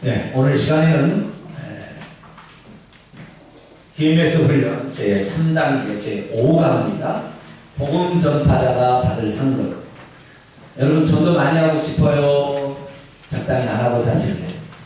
네, 오늘 시간에는 DMS 훈련 제3단계 제5강입니다. 복음 전파자가 받을 상급. 여러분 전도 많이 하고 싶어요? 적당히 안 하고 사실래요?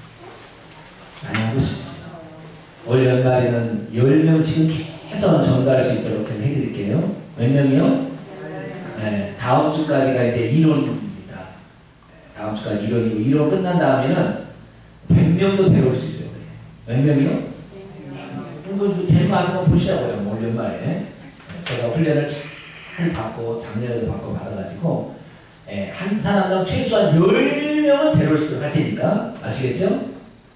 많이 하고 싶죠. 올 연말에는 10명씩은 최소한 전도할 수 있도록 좀 해드릴게요. 몇 명이요? 네, 다음 주까지가 이제 이론입니다. 다음 주까지 이론이고, 이론 끝난 다음에는 100명도 데려올 수 있어요. 몇 명이요? 이거 되는 거 한번 보시라고요. 올 연말에. 제가 훈련을 잘 받고, 작년에도 받고 받아가지고, 한 사람당 최소한 10명은 데려올 수 있도록 할 테니까. 아시겠죠?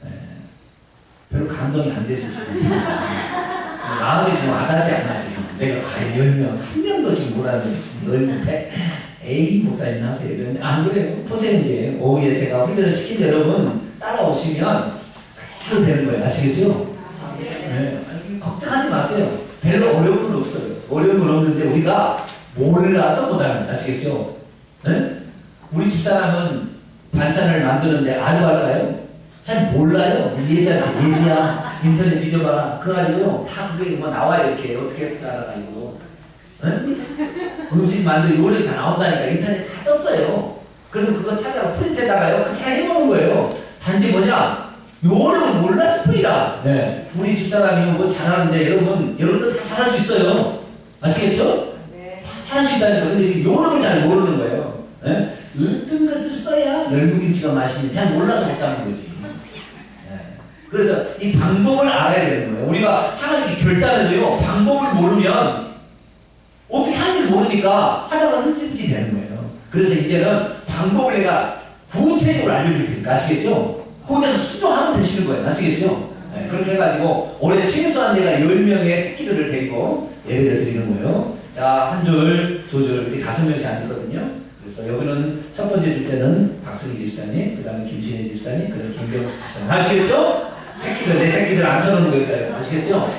별로 감동이 안 돼서 지금. 마음이 지금 와닿지 않아, 지금. 내가 과연 10명, 한 명도 지금 뭐라는 적 있으면 10명 돼? 에이, 목사님 하세요. 이러는데, 안 그래요. 보세요, 이제. 오후에 제가 훈련을 시킨 여러분 따라오시면 그대로 되는 거예요. 아시겠죠? 네. 걱정하지 마세요. 별로 어려운 건 없어요. 어려운 건 없는데 우리가 몰라서 못하는, 아시겠죠? 네? 우리 집사람은 반찬을 만드는데 알바할까요? 잘 몰라요. 예지야 인터넷 뒤져봐라. 그래가지고요 다 그게 뭐 나와요. 이렇게 어떻게 알아가지고 네? 음식 만들기 요리 다 나온다니까. 인터넷 다 떴어요. 그러면 그거 찾아가 프린트에다가요 그렇게 해보는 거예요. 단지 뭐냐, 요령을 몰라서 뿐이다. 네. 우리 집사람이 뭐 잘하는데 여러분도 다 잘할 수 있어요. 아시겠죠? 네. 다 잘할 수 있다니까. 근데 지금 요령을 잘 모르는 거예요. 네? 어떤 것을 써야 열무김치가 맛있는지 잘 몰라서 못하는 거지. 네. 그래서 이 방법을 알아야 되는 거예요. 우리가 하나님께 결단해도요, 방법을 모르면 어떻게 하는지 모르니까 하다가 흐지부지 되는 거예요. 그래서 이제는 방법을 내가 구체적으로 알려줄 테니까. 아시겠죠? 그대로 수정하면 되시는 거예요. 아시겠죠? 네, 그렇게 해가지고 올해 최소한 내가 10명의 새끼들을 데리고 예배를 드리는 거예요. 자, 한 줄, 두 줄, 이렇게 5명씩 앉았거든요. 그래서 여기는 첫 번째 줄 때는 박승희 집사님, 그 다음에 김신혜 집사님, 그 다음에 김병수 집사님. 아시겠죠? 새끼들, 내 새끼들 앉혀놓는 거니까요. 아시겠죠?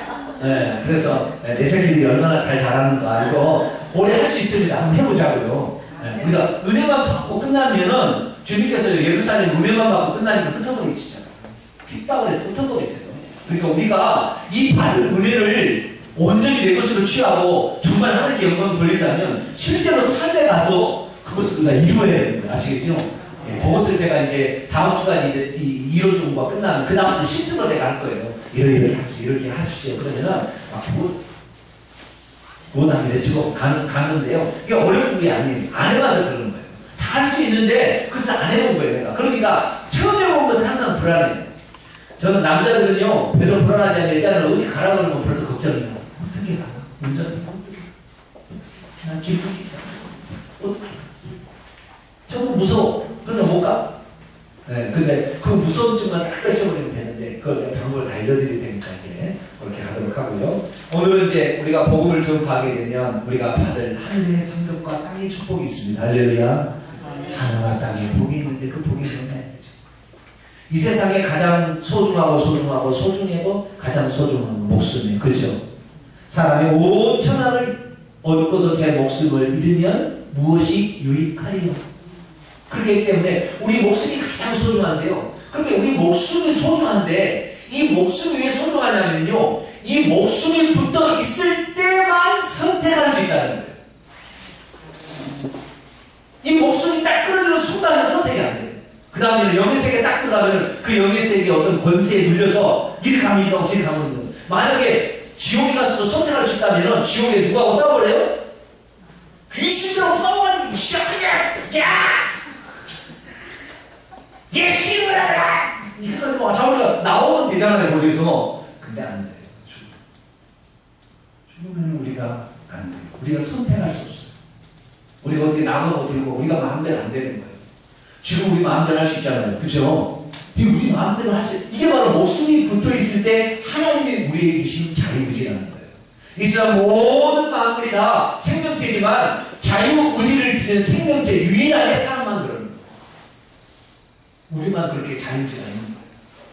네, 그래서 내 새끼들이 얼마나 잘 자라는가 이거 올해 할 수 있습니다. 한번 해보자고요. 네, 우리가 은혜만 받고 끝나면은 주님께서 예루살렘 은혜만 받고 끝나니까 흩어버리시잖아요. 핍박을 해서 흩어버리세요. 그러니까 우리가 이 받은 은혜를 온전히 내 것으로 취하고 정말 하나님께 영광을 돌린다면 실제로 삶에 가서 그것을 우리가 이루어야 되는 거예요. 아시겠죠? 예, 그것을 제가 이제 다음 주까지 이제 이 이론 정보가 끝나면 그 다음부터 실증으로 내가 할 거예요. 이렇게 하십시오. 이렇게 하십시오. 그러면은 막 구원하기 내치고 가는데요. 이게 어려운 게 아니에요. 안 해봐서 그러는 거예요. 다 할 수 있는데 그래서 안 해본 거예요. 내가. 그러니까 처음 해본 것은 항상 불안해요. 저는 남자들은요 별로 불안하지 않아요. 일단은 어디 가라 그러면 벌써 걱정이에요. 어떻게 가나? 운전을 어떻게 가나? 난 기분이 있잖아. 어떻게 가지? 정말 무서워. 그러니까 못 가. 네, 근데 그 무서움증만 딱 떨쳐버리면 되는데 그걸 내가 방법을 다 알려드릴 테니까 이제 그렇게 하도록 하고요. 오늘은 이제 우리가 복음을 전파하게 되면 우리가 받을 하늘의 상급과 땅의 축복이 있습니다. 할렐루야. 하늘과 땅에 복이 있는데 그 복이 뭐냐. 이 세상에 가장 소중해도 가장 소중한 목숨이에요. 그렇죠? 사람이 5천원을 얻고도 제 목숨을 잃으면 무엇이 유익하리요? 그렇기 때문에 우리 목숨이 가장 소중한데요. 근데 우리 목숨이 소중한데 이 목숨이 왜 소중하냐면요, 이 목숨이 붙어 있을 때만 선택할 수 있다는 거예요. 이 목숨이 딱 끊어지는 순간은 선택이 안 돼요. 그 다음에는 영의 세계에 딱 들어가면 그 영의 세계의 어떤 권세에 눌려서 이리 가면 이리 가고 저리 가면 이리 가고. 만약에 지옥에 가서도 선택할 수 있다면 지옥에 누구하고 싸워버려요? 귀신들하고 싸워가지고 시작하게 야! 예수님을 알아! 이렇게 뭐 자기가 나오면 되잖아요. 거기서. 근데 안 돼요. 죽으면 우리가 안 돼요. 우리가 선택할 수 없어요. 우리가 어떻게 나가고 들고 우리가 마음대로 안 되는 거예요. 지금 우리 마음대로 할 수 있잖아요. 그죠? 우리 마음대로 할 수, 이게 바로 목숨이 붙어 있을 때 하나님이 우리에게 주신 자유의지라는 거예요. 이 세상 모든 마음들이 다 생명체지만 자유의지를 지닌 생명체 유일하게 사람만 그러는 거예요. 우리만 그렇게 자유의지가 있는 거예요.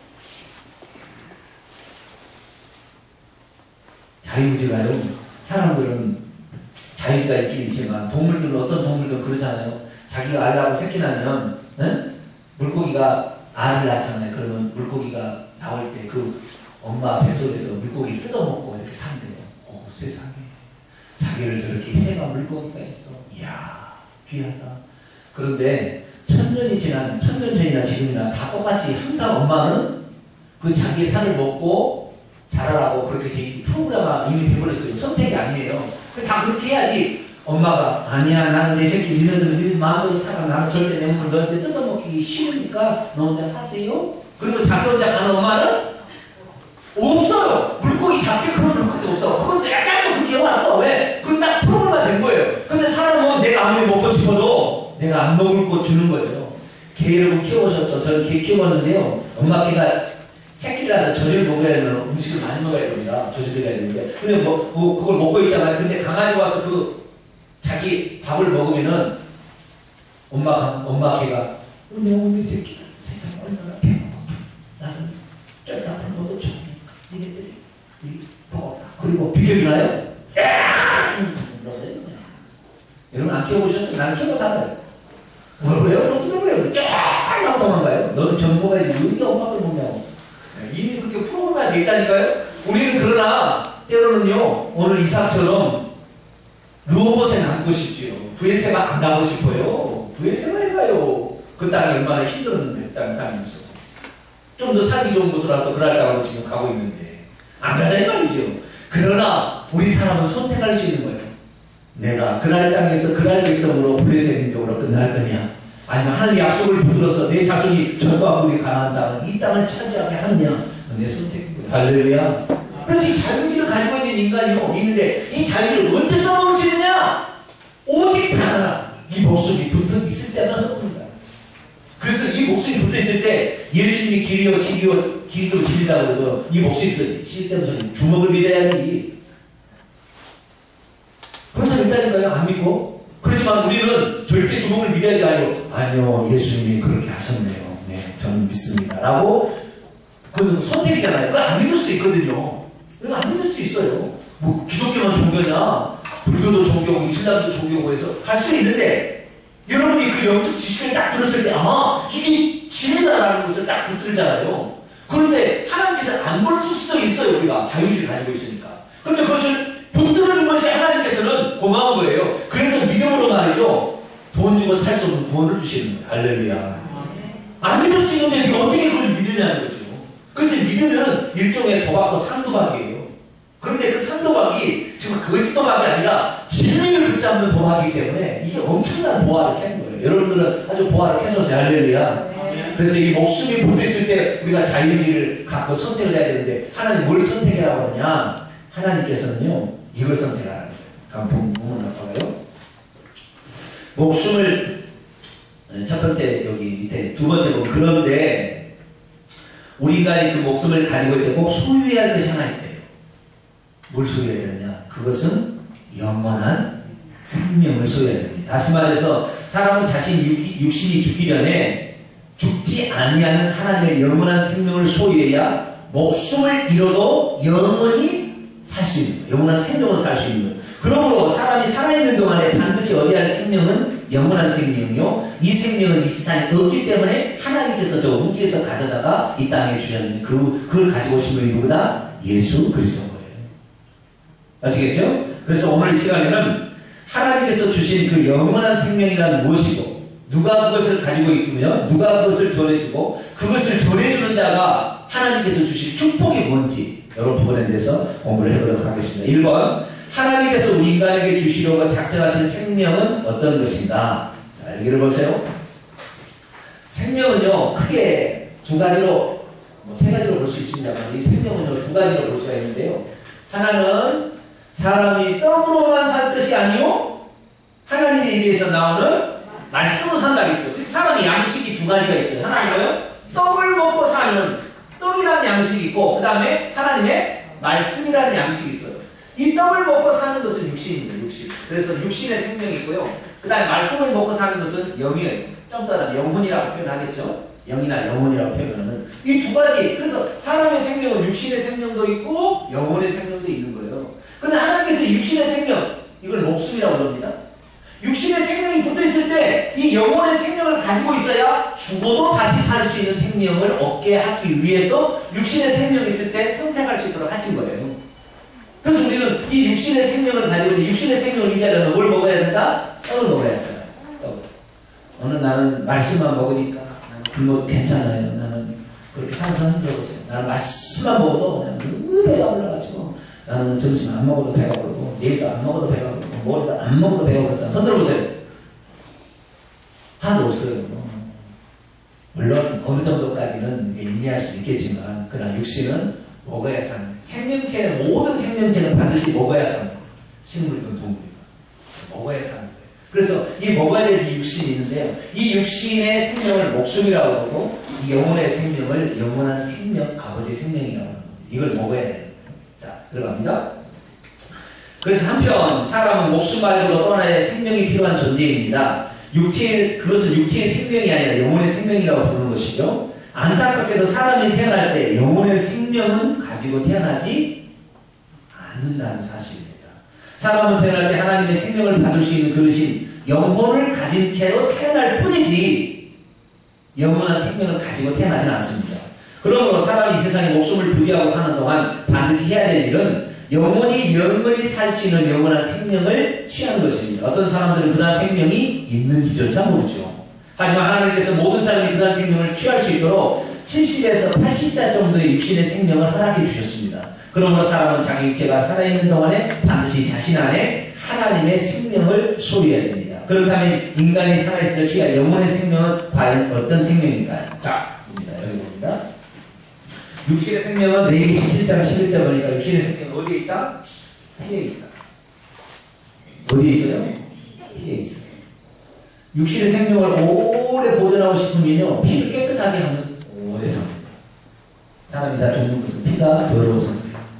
자유의지가요, 사람들은 자유의지가 있긴 있지만 동물들은 어떤 동물들은 그러잖아요. 자기가 알라고 새끼 나면 물고기가 알을 낳잖아요. 그러면 물고기가 나올 때 그 엄마 뱃속에서 물고기를 뜯어먹고 이렇게 산대요. 세상에. 자기를 저렇게 새가 물고기가 있어. 이야, 귀하다. 그런데 천년 전이나 지금이나 다 똑같이 항상 엄마는 그 자기의 살을 먹고 자라라고 그렇게 돼 프로그램이 이미 돼버렸어요. 선택이 아니에요. 다 그렇게 해야지. 엄마가 아니야, 나는 내 새끼 니네들 마음대로 살아. 나는 절대 내 몸을 너한테 뜯어먹기 싫으니까 너 혼자 사세요. 그리고 자기 혼자 가는 엄마는 없어요. 물고기 자체 그런 물고기 없어. 그건 약간 또 그렇게 해왔어. 왜? 그건 딱 프로그램화 된 거예요. 근데 사람은 내가 아무리 먹고 싶어도 내가 안 먹을 거 주는 거예요. 개를 키워보셨죠? 저는 개 키워봤는데요. 엄마 개가 새끼라서 젖을 먹어야 되는 음식을 많이 먹어야 됩니다. 젖을 먹어야 되는데. 근데 그걸 먹고 있잖아요. 근데 강아지 와서 자기 밥을 먹으면은 엄마 개가 오늘 새끼들 세상 얼마나 배고파. 나는 쫄딱한 것도 좋으니까 니네들이 먹어라. 그리고 비켜주나요? 여러분 안 키워보셨죠? 난 키워서 알아요. 왜요? 어떻게 그래요? 쫙 하고 도망가요. 너는 젖 먹어야지. 어디 엄마들 먹냐고. 이미 그렇게 프로그램이 돼 있다니까요. 우리는 그러나 때로는요. 오늘 이삭처럼 루오봇에 남고 싶지요. 부엘세바 안 가고 싶어요. 부엘세바에 가요. 그 땅이 얼마나 힘들었는데 그 땅에 살면서. 좀 더 살기 좋은 곳으로 와서 그럴까라고 지금 가고 있는데 안 가자 이 말이죠. 그러나 우리 사람은 선택할 수 있는 거예요. 내가 그날 땅에서 그날 백성으로 블레셋 민족으로 끝날 거냐, 아니면 하나님 약속을 붙들어서 내 자손이 전과 물이 가나안 땅을 이 땅을 차지하게 하느냐, 내 선택인 거예요. 할렐루야. 그래서 이 자유의지를 가지고 있는 인간이 있는데 이 자유를 언제 써먹을 수 있느냐? 오직 하나, 이 목숨이 붙어 있을 때만 써먹는다. 그래서 이 목숨이 붙어 있을 때 예수님이 길이요 길이요 진리라고 해도 이 목숨이 붙어 있을 때부터 주먹을 믿어야지. 그런 사람 있다니까요. 안 믿고. 그렇지만 우리는 절대 주먹을 믿어야지 아니고, 아니요, 예수님이 그렇게 하셨네요. 네, 저는 믿습니다. 라고, 그건 선택이잖아요. 그걸 안 믿을 수도 있거든요. 그리고 안 믿을 수 있어요. 뭐, 기독교만 종교냐, 불교도 종교고, 이슬람도 종교고 해서 갈 수 있는데, 여러분이 그 영적 지식을 딱 들었을 때, 이게 진리다라는 것을 딱 붙들잖아요. 그런데 하나님께서 안 보여줄 수도 있어요. 우리가 자유를 가지고 있으니까. 그런데 그것을 붙들어준 것이 하나님께서는 고마운 거예요. 그래서 믿음으로 말이죠. 돈 주고 살 수 없는 구원을 주시는 거예요. 할렐루야. 안 믿을 수 있는데 네가 어떻게 그걸 믿느냐는 거죠. 그래서 믿으면 일종의 도박도 상도박이에요. 그런데 그 상도박이 지금 거짓 도박이 아니라 진리를 붙잡는 도박이기 때문에 이게 엄청난 보화를 캐는 거예요. 여러분들은 아주 보화를 캐셨어요. 할렐루야. 그래서 이 목숨이 붙어있을 때 우리가 자유의지를 갖고 선택을 해야 되는데 하나님 뭘 선택이라고 하느냐? 하나님께서는요 이걸 선택하라는 거예요. 한번 보면 나빠가요. 목숨을 첫 번째 여기 밑에 두 번째 보면 그런데 우리가 그 목숨을 가지고 있을 때 꼭 소유해야 할 것이 하나 있대요. 뭘 소유해야 되느냐? 그것은 영원한 생명을 소유해야 됩니다. 다시 말해서 사람은 자신 육신이 죽기 전에 죽지 아니하는 하나님의 영원한 생명을 소유해야 목숨을 잃어도 영원히 살 수 있는 거예요. 영원한 생명을 살 수 있는 거예요. 그러므로 사람이 살아있는 동안에 반드시 얻어야 할 생명은 영원한 생명이요. 이 생명은 이 세상에 없기 때문에 하나님께서 저 우주에서 가져다가 이 땅에 주셨는데 그걸 가지고 오신 분이 누구다? 예수 그리스도인 거예요. 아시겠죠? 그래서 오늘 이 시간에는 하나님께서 주신 그 영원한 생명이란 무엇이고 누가 그것을 가지고 있으며 누가 그것을 전해주고 그것을 전해주는 자가 하나님께서 주신 축복이 뭔지 여러분 부분에 대해서 공부를 해보도록 하겠습니다. 1번 하나님께서 우리 인간에게 주시려고 작정하신 생명은 어떤 것인가? 자, 여기를 보세요. 생명은요 크게 두 가지로 세 가지로 볼 수 있습니다만 이 생명은요 두 가지로 볼 수가 있는데요. 하나는 사람이 떡으로만 살 것이 아니요 하나님의 입에서 나오는 말씀으로 산다겠죠. 사람이 양식이 두 가지가 있어요. 하나는 뭐예요? 떡을 먹고 사는 떡이라는 양식이 있고 그 다음에 하나님의 말씀이라는 양식이 있어요. 이 떡을 먹고 사는 것은 육신입니다. 육신. 그래서 육신의 생명이 있고요. 그 다음에 말씀을 먹고 사는 것은 영이에요. 좀 더 영혼이라고 표현하겠죠. 영이나 영혼이라고 표현하는 이 두 가지. 그래서 사람의 생명은 육신의 생명도 있고 영혼의 생명도 있는 거예요. 그런데 하나님께서 육신의 생명 이걸 목숨이라고 부릅니다. 육신의 생명이 붙어있을 때 이 영혼의 생명을 가지고 있어야 죽어도 다시 살 수 있는 생명을 얻게 하기 위해서 육신의 생명이 있을 때 선택할 수 있도록 하신 거예요. 그래서 우리는 이 육신의 생명을 가지고 있는 육신의 생명을 유지하려면 뭘 먹어야 된다? 떡을 먹어야 했어요. 떡. 어느 나는 말씀만 먹으니까 나는 굶어 괜찮아요. 나는 그렇게 상상해 들어보세요. 나는 말씀만 먹어도 그냥 너무 배가 올라가지고 나는 점심 안 먹어도 배가 부르고 내일도 안 먹어도 배가 부르고 모레도 안 먹어도 배가 부르고 손 들어보세요. 하나도 없어요. 물론 어느 정도까지는 인내할 수 있겠지만 그러나 육신은 먹어야 사는 생명체는 모든 생명체는 반드시 먹어야 사는 거예요. 식물이건 동물이건 먹어야 사는 거예요. 그래서 이 먹어야 될 이 육신이 있는데요. 이 육신의 생명을 목숨이라고 하고 이 영혼의 생명을 영원한 생명, 아버지의 생명이라고 합니다. 이걸 먹어야 되는 거예요. 자, 들어갑니다. 그래서 한편 사람은 목숨 말고도 또 하나의 생명이 필요한 존재입니다. 그것은 육체의 생명이 아니라 영혼의 생명이라고 부르는 것이죠. 안타깝게도 사람이 태어날 때 영혼의 생명은 가지고 태어나지 않는다는 사실입니다. 사람은 태어날 때 하나님의 생명을 받을 수 있는 그릇인 영혼을 가진 채로 태어날 뿐이지 영원한 생명을 가지고 태어나지는 않습니다. 그러므로 사람이 이 세상에 목숨을 부지하고 사는 동안 반드시 해야 될 일은 영원히 살 수 있는 영원한 생명을 취하는 것입니다. 어떤 사람들은 그러한 생명이 있는지조차 모르죠. 하지만 하나님께서 모든 사람이 그러한 생명을 취할 수 있도록 70에서 80살 정도의 육신의 생명을 허락해 주셨습니다. 그러므로 사람은 자기 육체가 살아있는 동안에 반드시 자신 안에 하나님의 생명을 소유해야 됩니다. 그렇다면 인간이 살아있을 때 취할 영혼의 생명은 과연 어떤 생명일까요? 자, 여기 봅니다. 육신의 생명은 레위기 17장 11절 보니까 육신의 생명은 어디에 있다? 피에 있다. 어디에 있어요? 피에 있어요. 육신의 생명을 오래 보존하고 싶으면요, 피를 깨끗하게 하면 오래 삽니다. 사람이 다 죽는 것은 피가 더러워서.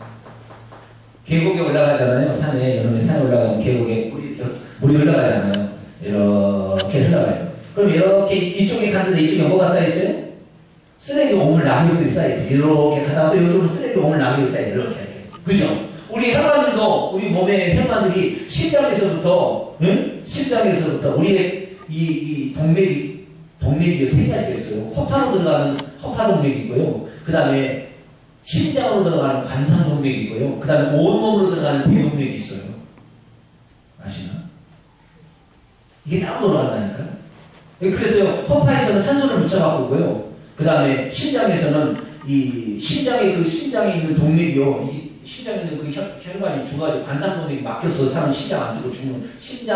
계곡에 올라가잖아요. 산에, 여름에 산에 올라가면 계곡에 물이 올라가잖아요. 이렇게 흘러가요. 그럼 이렇게 이쪽에 갔는데 이쪽에 뭐가 쌓여있어요? 쓰레기 오물 낙엽들이 쌓여있죠. 이렇게 가다가 또 요즘은 쓰레기 오물 낙엽이 쌓여요. 이렇게. 그죠? 우리 혈관들도, 우리 몸의 혈관들이 심장에서부터, 응? 심장에서부터 우리의 이 동맥이 세 가지가 있어요. 허파로 들어가는 허파동맥이 있고요. 그 다음에 심장으로 들어가는 관상동맥이 있고요. 그 다음에 온몸으로 들어가는 대동맥이 있어요. 아시나? 이게 따로 돌아간다니까요. 그래서 허파에서는 산소를 묻혀갖고 오고요. 그 다음에 심장에서는 심장에 있는 동맥이요. 심장에 있는 그 혈관이 죽어가지고 관상동맥이 막혀서 사람 심장 안 뜨고 죽는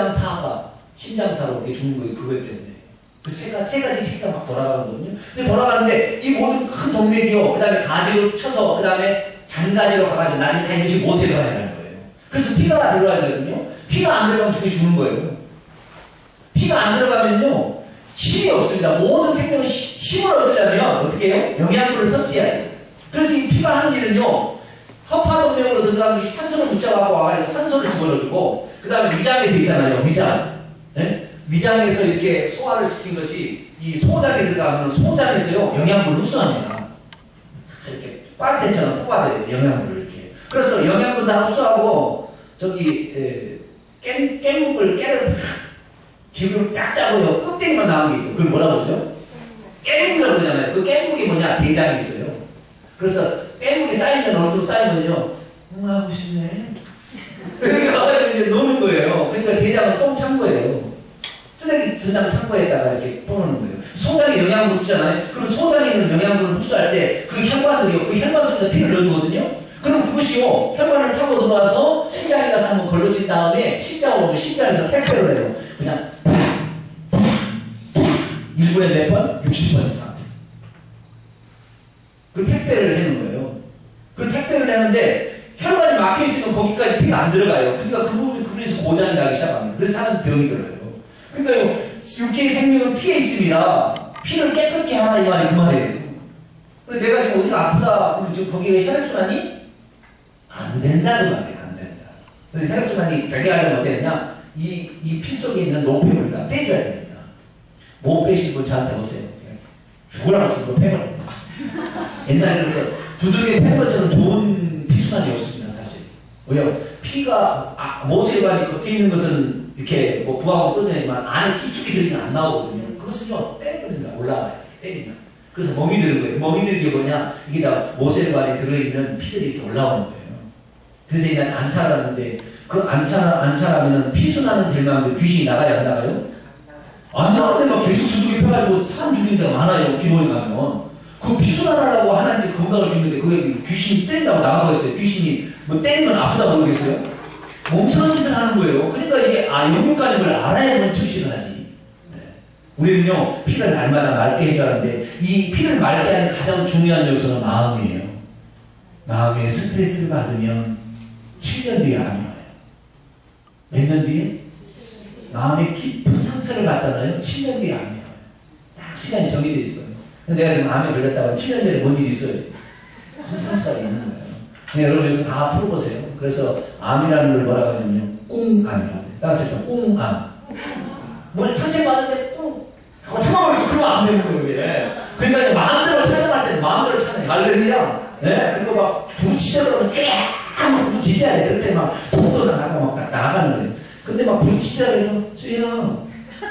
심장사로 이렇게 죽는 거예요. 그것 때문에. 그 세 가지 체계가 막 돌아가거든요. 근데 돌아가는데 이 모든 큰 동맥이요. 그 다음에 가지로 쳐서 그 다음에 잔가지로 가가지고 나중에 다 이것이 못에 들어가야 되는 거예요. 그래서 피가 들어가야 되거든요. 피가 안 들어가면 죽이 죽는 거예요. 피가 안 들어가면요. 힘이 없습니다. 모든 생명은 힘을 얻으려면 어떻게 해요? 영양분을 섭취해야 돼요. 그래서 이 피가 하는 일은요. 허파동맥으로 들어가는 것이 산소를 붙잡아가지고 와가지고 산소를 집어넣어주고 그 다음에 위장에서 있잖아요. 위장. 네? 위장에서 이렇게 소화를 시킨 것이 이 소장에 들어가면 소장에서요. 영양분을 흡수합니다. 이렇게 빨대처럼 뽑아내요. 영양분을 이렇게. 그래서 영양분 다 흡수하고 저기 깨를 기름을 딱 짜고요. 껍데기만 나오는 게 있죠. 그걸 뭐라고 그러죠? 깨묵이라고 그러잖아요. 그 깨묵이 뭐냐? 대장이 있어요. 그래서 깨묵이 쌓이면 어느 정도 쌓이면요. 하고 싶네. 그렇게 가가지고 이제 노는 거예요. 그러니까 대장은 똥창고예요. 쓰레기 저장 창고에다가 이렇게 떠놓는 거예요. 소장에 영양분을 흡수하잖아요. 그럼 소장에 있는 영양분을 흡수할 때 그 혈관들이요. 그 혈관 속에다 피를 넣어주거든요. 그럼 그것이요. 혈관을 타고 들어와서 심장에 가서 한번 걸러진 다음에 심장으로 오면 심장에서 택배를 해요. 그냥 1분에 몇 번? 60번 이상. 그 택배를 하는 거예요. 그 택배를 하는데 혈관이 막혀있으면 거기까지 피가 안 들어가요. 그러니까 그 부분에서 고장이 나기 시작합니다. 그래서 사람 병이 들어요. 그러니까 육체의 생명은 피에 있습니다. 피를 깨끗게 하라 이 말이 그 말이에요. 근데 내가 지금 어디가 아프다 그러면 지금 거기에 혈액순환이 안 된다는 말이에요. 안 된다. 그래서 혈액순환이 되게 하려면 어떻게 되냐? 이 피 속에 있는 노폐물을 다 빼줘야 됩니다. 못 빼신 분 저한테 오세요. 죽으라고 해서 빼버립니다. 옛날에 그래서 두들겨 팬 것처럼 좋은 피순환이 없습니다. 사실. 왜요? 피가 모세관이 겉에 있는 것은 이렇게 뭐 부하고 뜯어내지만 안에 깊숙이 들은 게 안 나오거든요. 그것은요, 때리면 올라와요. 때리면. 그래서 멍이 드는 거예요. 멍이 드는 게 뭐냐? 이게 다 모세혈관 안에 들어있는 피들이 이렇게 올라오는 거예요. 그래서 이날 안차라는데, 그 안차라면은 피순환은 될 만큼 귀신이 나가요, 안 나가요? 안 나가는데 막 계속 두들겨 펴가지고 사람 죽이는 데가 많아요, 기도에 가면. 그 피순환하라고 하나님께서 건강을 주는데, 그게 귀신이 때린다고 나가버렸어요. 귀신이 뭐 때리면 아프다 모르겠어요? 멍청한 짓을 하는 거예요. 그러니까 이게, 영육간인 걸 알아야만 정신을 하지. 우리는요, 피를 날마다 맑게 해줘야 하는데, 이 피를 맑게 하는 가장 중요한 요소는 마음이에요. 마음에 스트레스를 받으면 7년 뒤에 암이 와요. 몇 년 뒤에? 마음에 깊은 상처를 받잖아요. 7년 뒤에 암이 와요. 딱 시간이 정해져 있어요. 내가 지금 암에 걸렸다고 7년 전에 뭔 일이 있어요? 큰 상처가 있는 거예요. 그냥 여러분 여기서 다 풀어보세요. 그래서 암이라는 걸 뭐라고 하냐면 꽁암이라고 해요. 따라서 일단 꽁암. 뭐 상처 받는데 꽁 하고 참아버려서 그러면 안 되는 거예요. 이게. 그러니까 마음대로 찾아갈 때는 마음대로 찾아요. 할렐루야. 네? 그리고 막 부딪히자 그러면 쫙 부딪혀야 돼. 그럴 때 막 독도 나가고 막 나가는 거예요. 근데 막 부딪히자 그러면 주여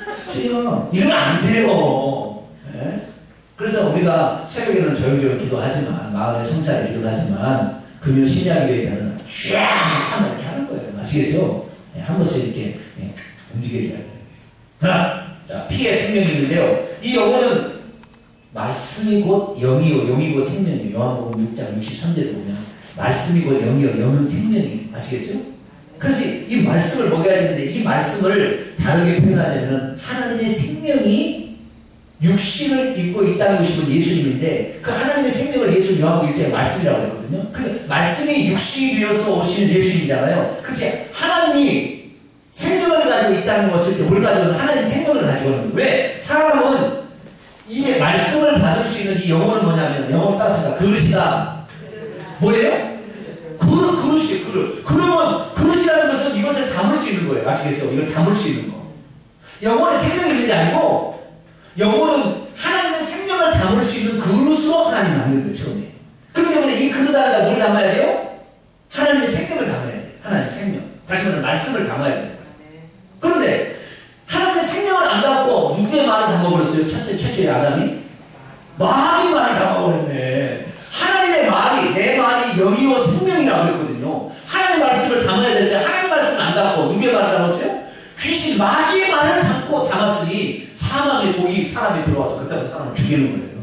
이러면 안 돼요. 네? 그래서 우리가 새벽에는 조용조용 기도하지만 마음의 성찰에 기도를 하지만 금요 심야 기도에 가면 쫙 이렇게 하는 거예요. 아시겠죠? 네, 한 번씩 이렇게 움직여줘야 돼요. 하나, 자, 피의 생명이 있는데요. 이 영혼은 말씀이 곧 영이요, 영이 곧 생명이에요. 요한복음 6장 63절에 보면 말씀이 곧 영이요, 영은 생명이에요. 아시겠죠? 그래서 이 말씀을 먹여야 되는데 이 말씀을 다르게 표현하자면 하나님의 생명이 육신을 입고 이 땅에 오신 분 예수님인데 그 하나님의 생명을 예수 요한복음 1장에 말씀이라고 했거든요. 그 말씀이 육신이 되어서 오시는 예수님이잖아요. 그치? 하나님이 생명을 가지고 이 땅에 왔을 때 뭘 가지고 하나님의 생명을 가지고 오는 거예요. 왜? 사람은 이 말씀을 받을 수 있는 이 영혼은 뭐냐면 영혼을 따라서 그릇이다. 뭐예요? 그릇이에요. 그릇. 그러면 그릇이라는 것은 이것을 담을 수 있는 거예요. 아시겠죠? 이걸 담을 수 있는 거. 영혼에 생명이 있는 게 아니고 영혼은 하나님의 생명을 담을 수 있는 그릇으로 하나님 만든 거죠. 그렇기 때문에 이 그릇 안에다 뭘 담아야 돼요? 하나님의 생명을 담아야 돼요. 하나님의 생명. 다시 말하면 말씀을 담아야 돼요. 그런데 하나님의 생명을 안 담고 누구의 말을 담아버렸어요? 최초의 아담이? 말이 많이 담아버렸네. 하나님의 말이, 내 말이 영이요 생명이라고 그랬거든요. 하나님의 말씀을 담아야 되는데 하나님의 말씀을 안 담고 누구의 말을 담았어요? 귀신 마귀의 말을 담고 담았으니 사망의 독이 사람에 들어와서 그때부터 사람을 죽이는 거예요.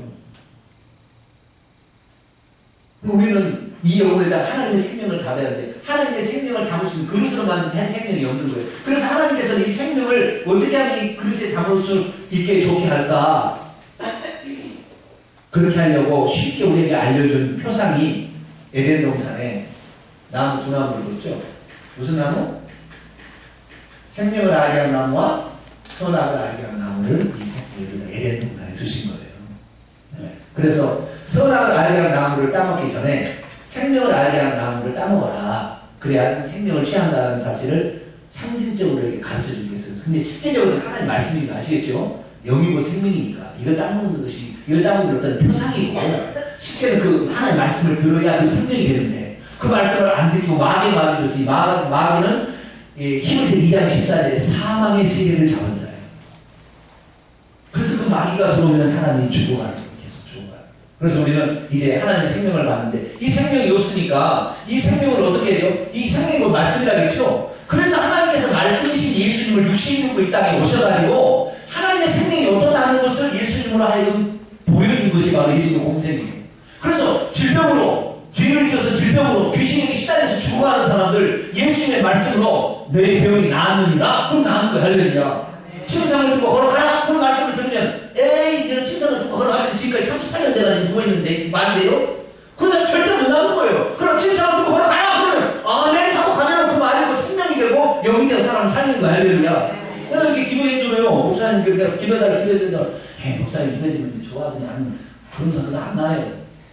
우리는 이 영혼에다 하나님의 생명을 담아야 되는데 하나님의 생명을 담을 수 있는 그릇으로 만든 생명이 없는 거예요. 그래서 하나님께서는 이 생명을 어떻게 하면 이 그릇에 담을 수 있게 좋게 할까? 그렇게 하려고 쉽게 우리에게 알려준 표상이 에덴 동산에 나무 두 나무를 뒀죠. 무슨 나무? 생명을 알게 하는 나무와 선악을 알게 하는 나무를 이 에덴 동산에 두신 거예요. 네. 그래서 선악을 알게 하는 나무를 따먹기 전에 생명을 알게 하는 나무를 따먹어라. 그래야 생명을 취한다는 사실을 상징적으로 가르쳐 주기 위해서. 근데 실제적으로는 하나님 말씀이 아시겠죠? 영이고 생명이니까 이걸 따먹는 것이 이걸 따먹는 어떤 표상이고 실제로 그 하나님 말씀을 들어야 그 생명이 되는데 그 말씀을 안 듣고 마귀의 말을 들었으니 마귀는 히브리서 2장 14절에 사망의 세계를 잡은 자예요. 그래서 그 마귀가 들어오면 사람이 죽어가는 거예요. 계속 죽어가요. 그래서 우리는 이제 하나님의 생명을 받는데 이 생명이 없으니까 이 생명을 어떻게 해요? 이 생명이 뭐 말씀이라겠죠? 그래서 하나님께서 말씀이신 예수님을 육신 입고 이 땅에 오셔가지고 하나님의 생명이 어떻다는 것을 예수님으로 하여금 보여준 것이 바로 예수님의 공생이에요. 그래서 질병으로 죄를 지어서 질병으로 귀신에게 시달려서 죽어가는 사람들 예수님의 말씀으로 내 병이 나았느니라. 그럼 나은 거야. 할렐루야. 침상을 두고 걸어가라. 그런 말씀을 들으면 에이 내가 침상을 두고 걸어가면서 지금까지 38년 내가 누워있는데 말이 돼요? 그 사람 절대 못 나는 거예요. 그럼 침상을 두고 걸어가라. 그러면 아멘 하고 가면 그 말이 뭐 생명이 되고 영이 되고 사람을 살리는 거야. 할렐루야. 이렇게 기도해줘요. 목사님 그렇게 기도해달라 기도해달라. 목사님 기도해주면 좋아하더니 아니면 그런 사람도 안 나요.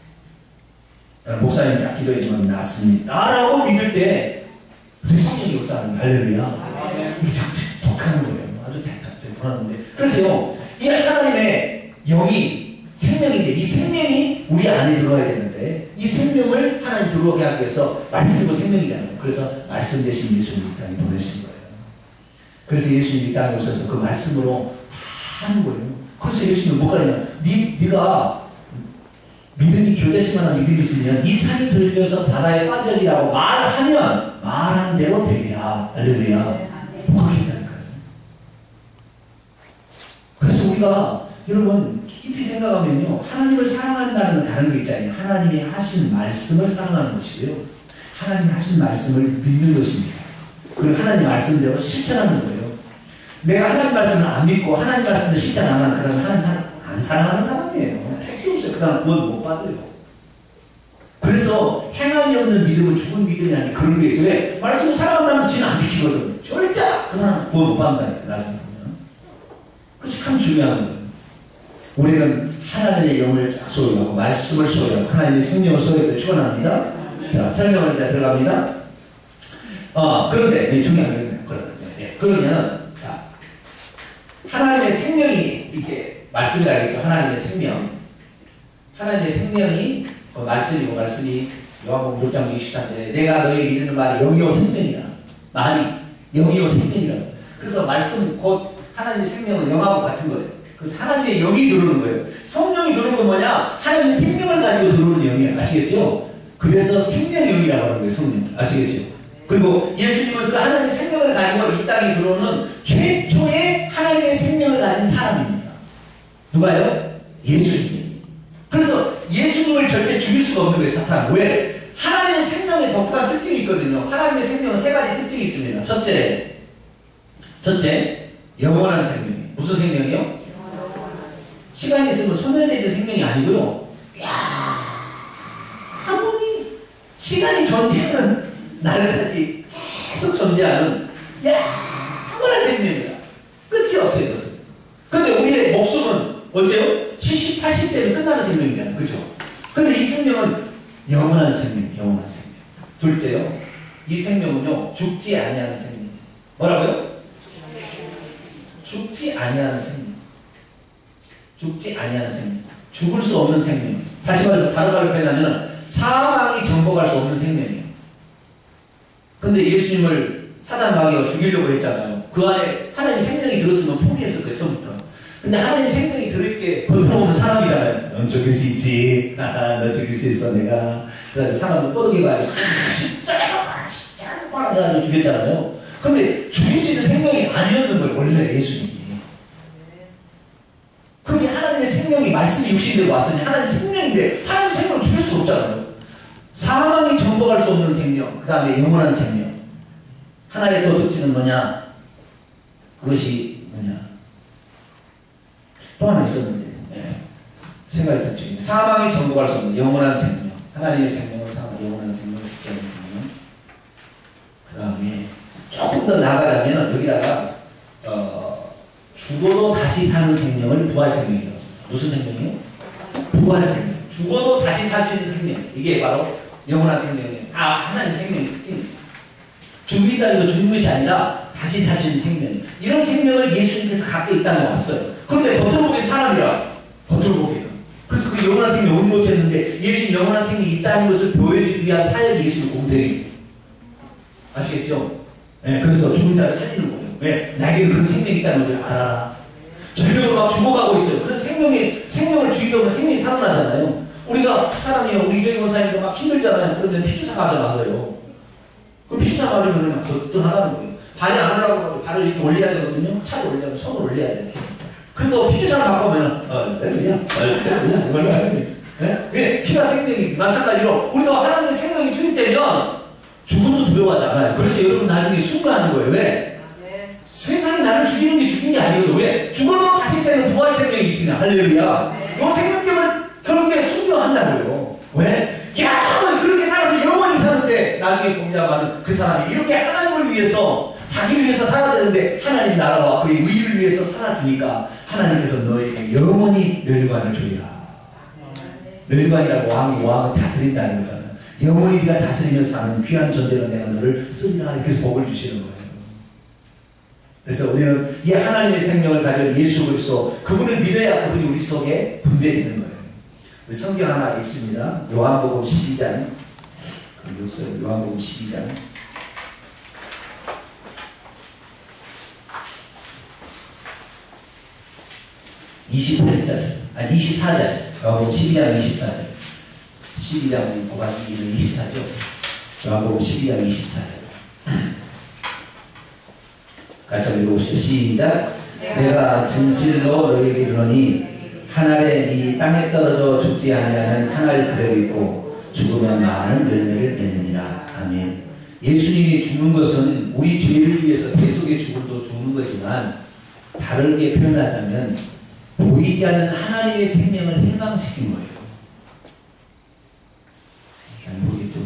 목사님 딱 기도해주면 낫습니다 라고 믿을 때 우리 성령이 역사하는 거예요. 할렐루야. 이게 독하는 거예요. 아주 독하는데 그래서요 이 하나님의 영이 생명인데 이 생명이 우리 안에 들어와야 되는데 이 생명을 하나님 들어오게 하기 위해서 말씀이고 생명이잖아요. 그래서 말씀 대신 예수님을 이 땅에 보내신 거예요. 그래서 예수님이 이 땅에 오셔서 그 말씀으로 다 하는 거예요. 그래서 예수님은 뭐가 그러냐, 네가 믿음이 교제시만한 믿음이 있으면 이 산이 들려서 바다에 빠져지라고 말하면 말한 대로 되리라. 할렐루야. 뭐가 있다는 거예요. 그래서 우리가 여러분 깊이 생각하면요, 하나님을 사랑한다는 건 다른 게 있잖아요. 하나님이 하신 말씀을 사랑하는 것이고요, 하나님이 하신 말씀을 믿는 것입니다. 그리고 하나님 말씀대로 실천하는 거예요. 내가 하나님 말씀을 안 믿고 하나님 말씀을 실천 안 하는 그 사람은 하나님 안 사랑하는 사람이에요. 택도 없어요. 그 사람 구원 못 받아요. 그래서 행함이 없는 믿음은 죽은 믿음이라는 게 그런 게 있어요. 왜? 말씀을 사랑한다면서 지는 안 지키거든. 절대 그 사람 구원 못 받는다니까, 나중에 보면. 그것이 참 중요한 거예요. 우리는 하나님의 영을 소유하고 말씀을 소유하고 하나님의 생명을 소유하고 축원합니다. 자, 설명을 이제 들어갑니다. 그런데 중요한 게 있네요. 그러면 자, 하나님의 생명이 이렇게 말씀이라겠죠. 하나님의 생명. 하나님의 생명이 말씀이고, 말씀이 요한복음 6장 23절에 내가 너에게 이르는 말이 영이요 생명이라. 말이 영이요 생명이라. 그래서 말씀 곧 하나님의 생명은 영하고 같은 거예요. 그래서 하나님의 영이 들어오는 거예요. 성령이 들어오는 건 뭐냐? 하나님의 생명을 가지고 들어오는 영이에요. 아시겠죠? 그래서 생명의 영이라고 하는 거예요. 성령. 아시겠죠? 그리고 예수님은 그 하나님의 생명을 가지고 이 땅에 들어오는 최초의 하나님의 생명을 가진 사람입니다. 누가요? 예수님. 그래서 예수님을 절대 죽일 수가 없는 거예요, 사탄은. 왜? 하나님의 생명에 독특한 특징이 있거든요. 하나님의 생명은 세 가지 특징이 있습니다. 첫째, 영원한 생명. 무슨 생명이요? 시간이 있으면 소멸되는 생명이 아니고요. 영원히 시간이 존재하는 날까지 계속 존재하는 영원한 생명이다. 끝이 없어요, 이것은. 근데 우리의 목숨은 언제요? 70, 80대면 끝나는 생명이잖아요. 그죠? 근데 이 생명은 영원한 생명, 영원한 생명. 둘째요, 이 생명은요, 죽지 아니하는 생명. 뭐라고요? 죽지 아니하는 생명. 죽지 아니하는 생명. 죽을 수 없는 생명. 다시 말해서 다른 말로 표현하면 사망이 정복할 수 없는 생명이에요. 근데 예수님을 사단 마귀가 죽이려고 했잖아요. 그 안에 하나님의 생명이 들었으면 포기했을 거예요, 처음부터. 근데 하나님의 생명이 들을게 겉으로 오는 사람이잖아요. 넌 죽일 수 있지. 너 죽일 수 있어, 내가. 그래가지고 사람을 꼬드겨가지고 십자가 해가지고 죽였잖아요. 근데 죽일 수 있는 생명이 아니었는 거예요, 원래 예수님이. 그게 하나님의 생명이 말씀이 육신되고 왔으니 하나님의 생명인데 하나님의 생명을 죽일 수 없잖아요. 사망이 정복할 수 없는 생명, 그 다음에 영원한 생명. 하나의 또 특징은 뭐냐? 그것이 뭐냐? 또 하나 있었는데, 세 가지 특징이. 사망이 정복할 수 없는 영원한 생명. 하나님의 생명은 영원한 생명, 죽지 않는 생명. 그 다음에 조금 더 나아가자면 여기다가 죽어도 다시 사는 생명을 부활 생명이라고. 무슨 생명이요? 부활 생명. 죽어도 다시 살 수 있는 생명. 이게 바로 영원한 생명이에요. 하나님 생명의 특징입니다. 죽인다는 거 죽는 것이 아니라 다시 살 수 있는 생명이에요. 이런 생명을 예수님께서 갖고 있다는 거 왔어요. 그런데 겉으로 보기엔 사람이라. 겉으로 보기에는. 그래서 그 영원한 생명을 못했는데 예수님 영원한 생명이 있다는 것을 보여주기 위한 사역이 예수님 공생이에요. 아시겠죠? 네, 그래서 죽은 자를 살리는 거예요. 왜? 나에게는 그런 생명이 있다는 걸 알아라. 절벽으로 막 죽어가고 있어요. 그런 생명을 죽이려고 하면 생명이 살아나잖아요. 우리가 사람이요, 우리 이정희 원사님도 막 힘들잖아요. 그러면 피주사 가져가서요. 그 피주사 가려면 그냥 거뜬하다는 거예요. 발이 안 올라가고 하면 발을 이렇게 올려야 되거든요. 차를 올리려면 손을 올려야 돼요. 그래도 피주사를 바꾸면, 내려야, 이걸로 하는 거예요. 왜? 피가 생명이 마찬가지로 우리도 하나님의 생명이 투입되면 죽음도 두려워하지 않아요. 그래서 여러분 나중에 순간하는 거예요. 왜? 세상이 나를 죽이는 게 죽인 게 아니거든. 왜? 죽어도 다시 사는 부활 생명이 있으냐. 할렐루야. 이 생명 때문에 결국에 순교한다고요. 왜? 야, 그렇게 살아서 영원히 사는데 나중에 공자하는 그 사람이 이렇게 하나님을 위해서 자기를 위해서 살아야 되는데 하나님 나라와 그의 의를 위해서 살아주니까 하나님께서 너에게 영원히 멸관을 주리라. 멸관이라고 왕은 다스린다는 거잖아요. 영원히 네가 다스리면서 사는 귀한 존재로 내가 너를 쓰리라. 이렇게 해서 복을 주시는 거예요. 그래서 우리는 이 하나님의 생명을 가진 예수 그리스도, 그분을 믿어야 그분이 우리 속에 분배되는 거예요. 우리 성경 하나 읽습니다. 요한복음 12장. 요한복음 12장. 28절, 아니 24절, 요한복음 12장 24절. 12장 곱하기 2는 24죠. 요한복음 12장 24절. 같이 한번 읽어보시죠. 시작. 내가 진실로 너희에게 이르노니 한 알의 이 땅에 떨어져 죽지 아니하는 한 알 그대로 있고 죽으면 많은 열매를 맺느니라. 아멘. 예수님이 죽는 것은 우리 죄를 위해서 배속의 죽음도 죽는 거지만 다르게 표현하자면 보이지 않는 하나님의 생명을 해방시킨 거예요. 잘 모르겠죠?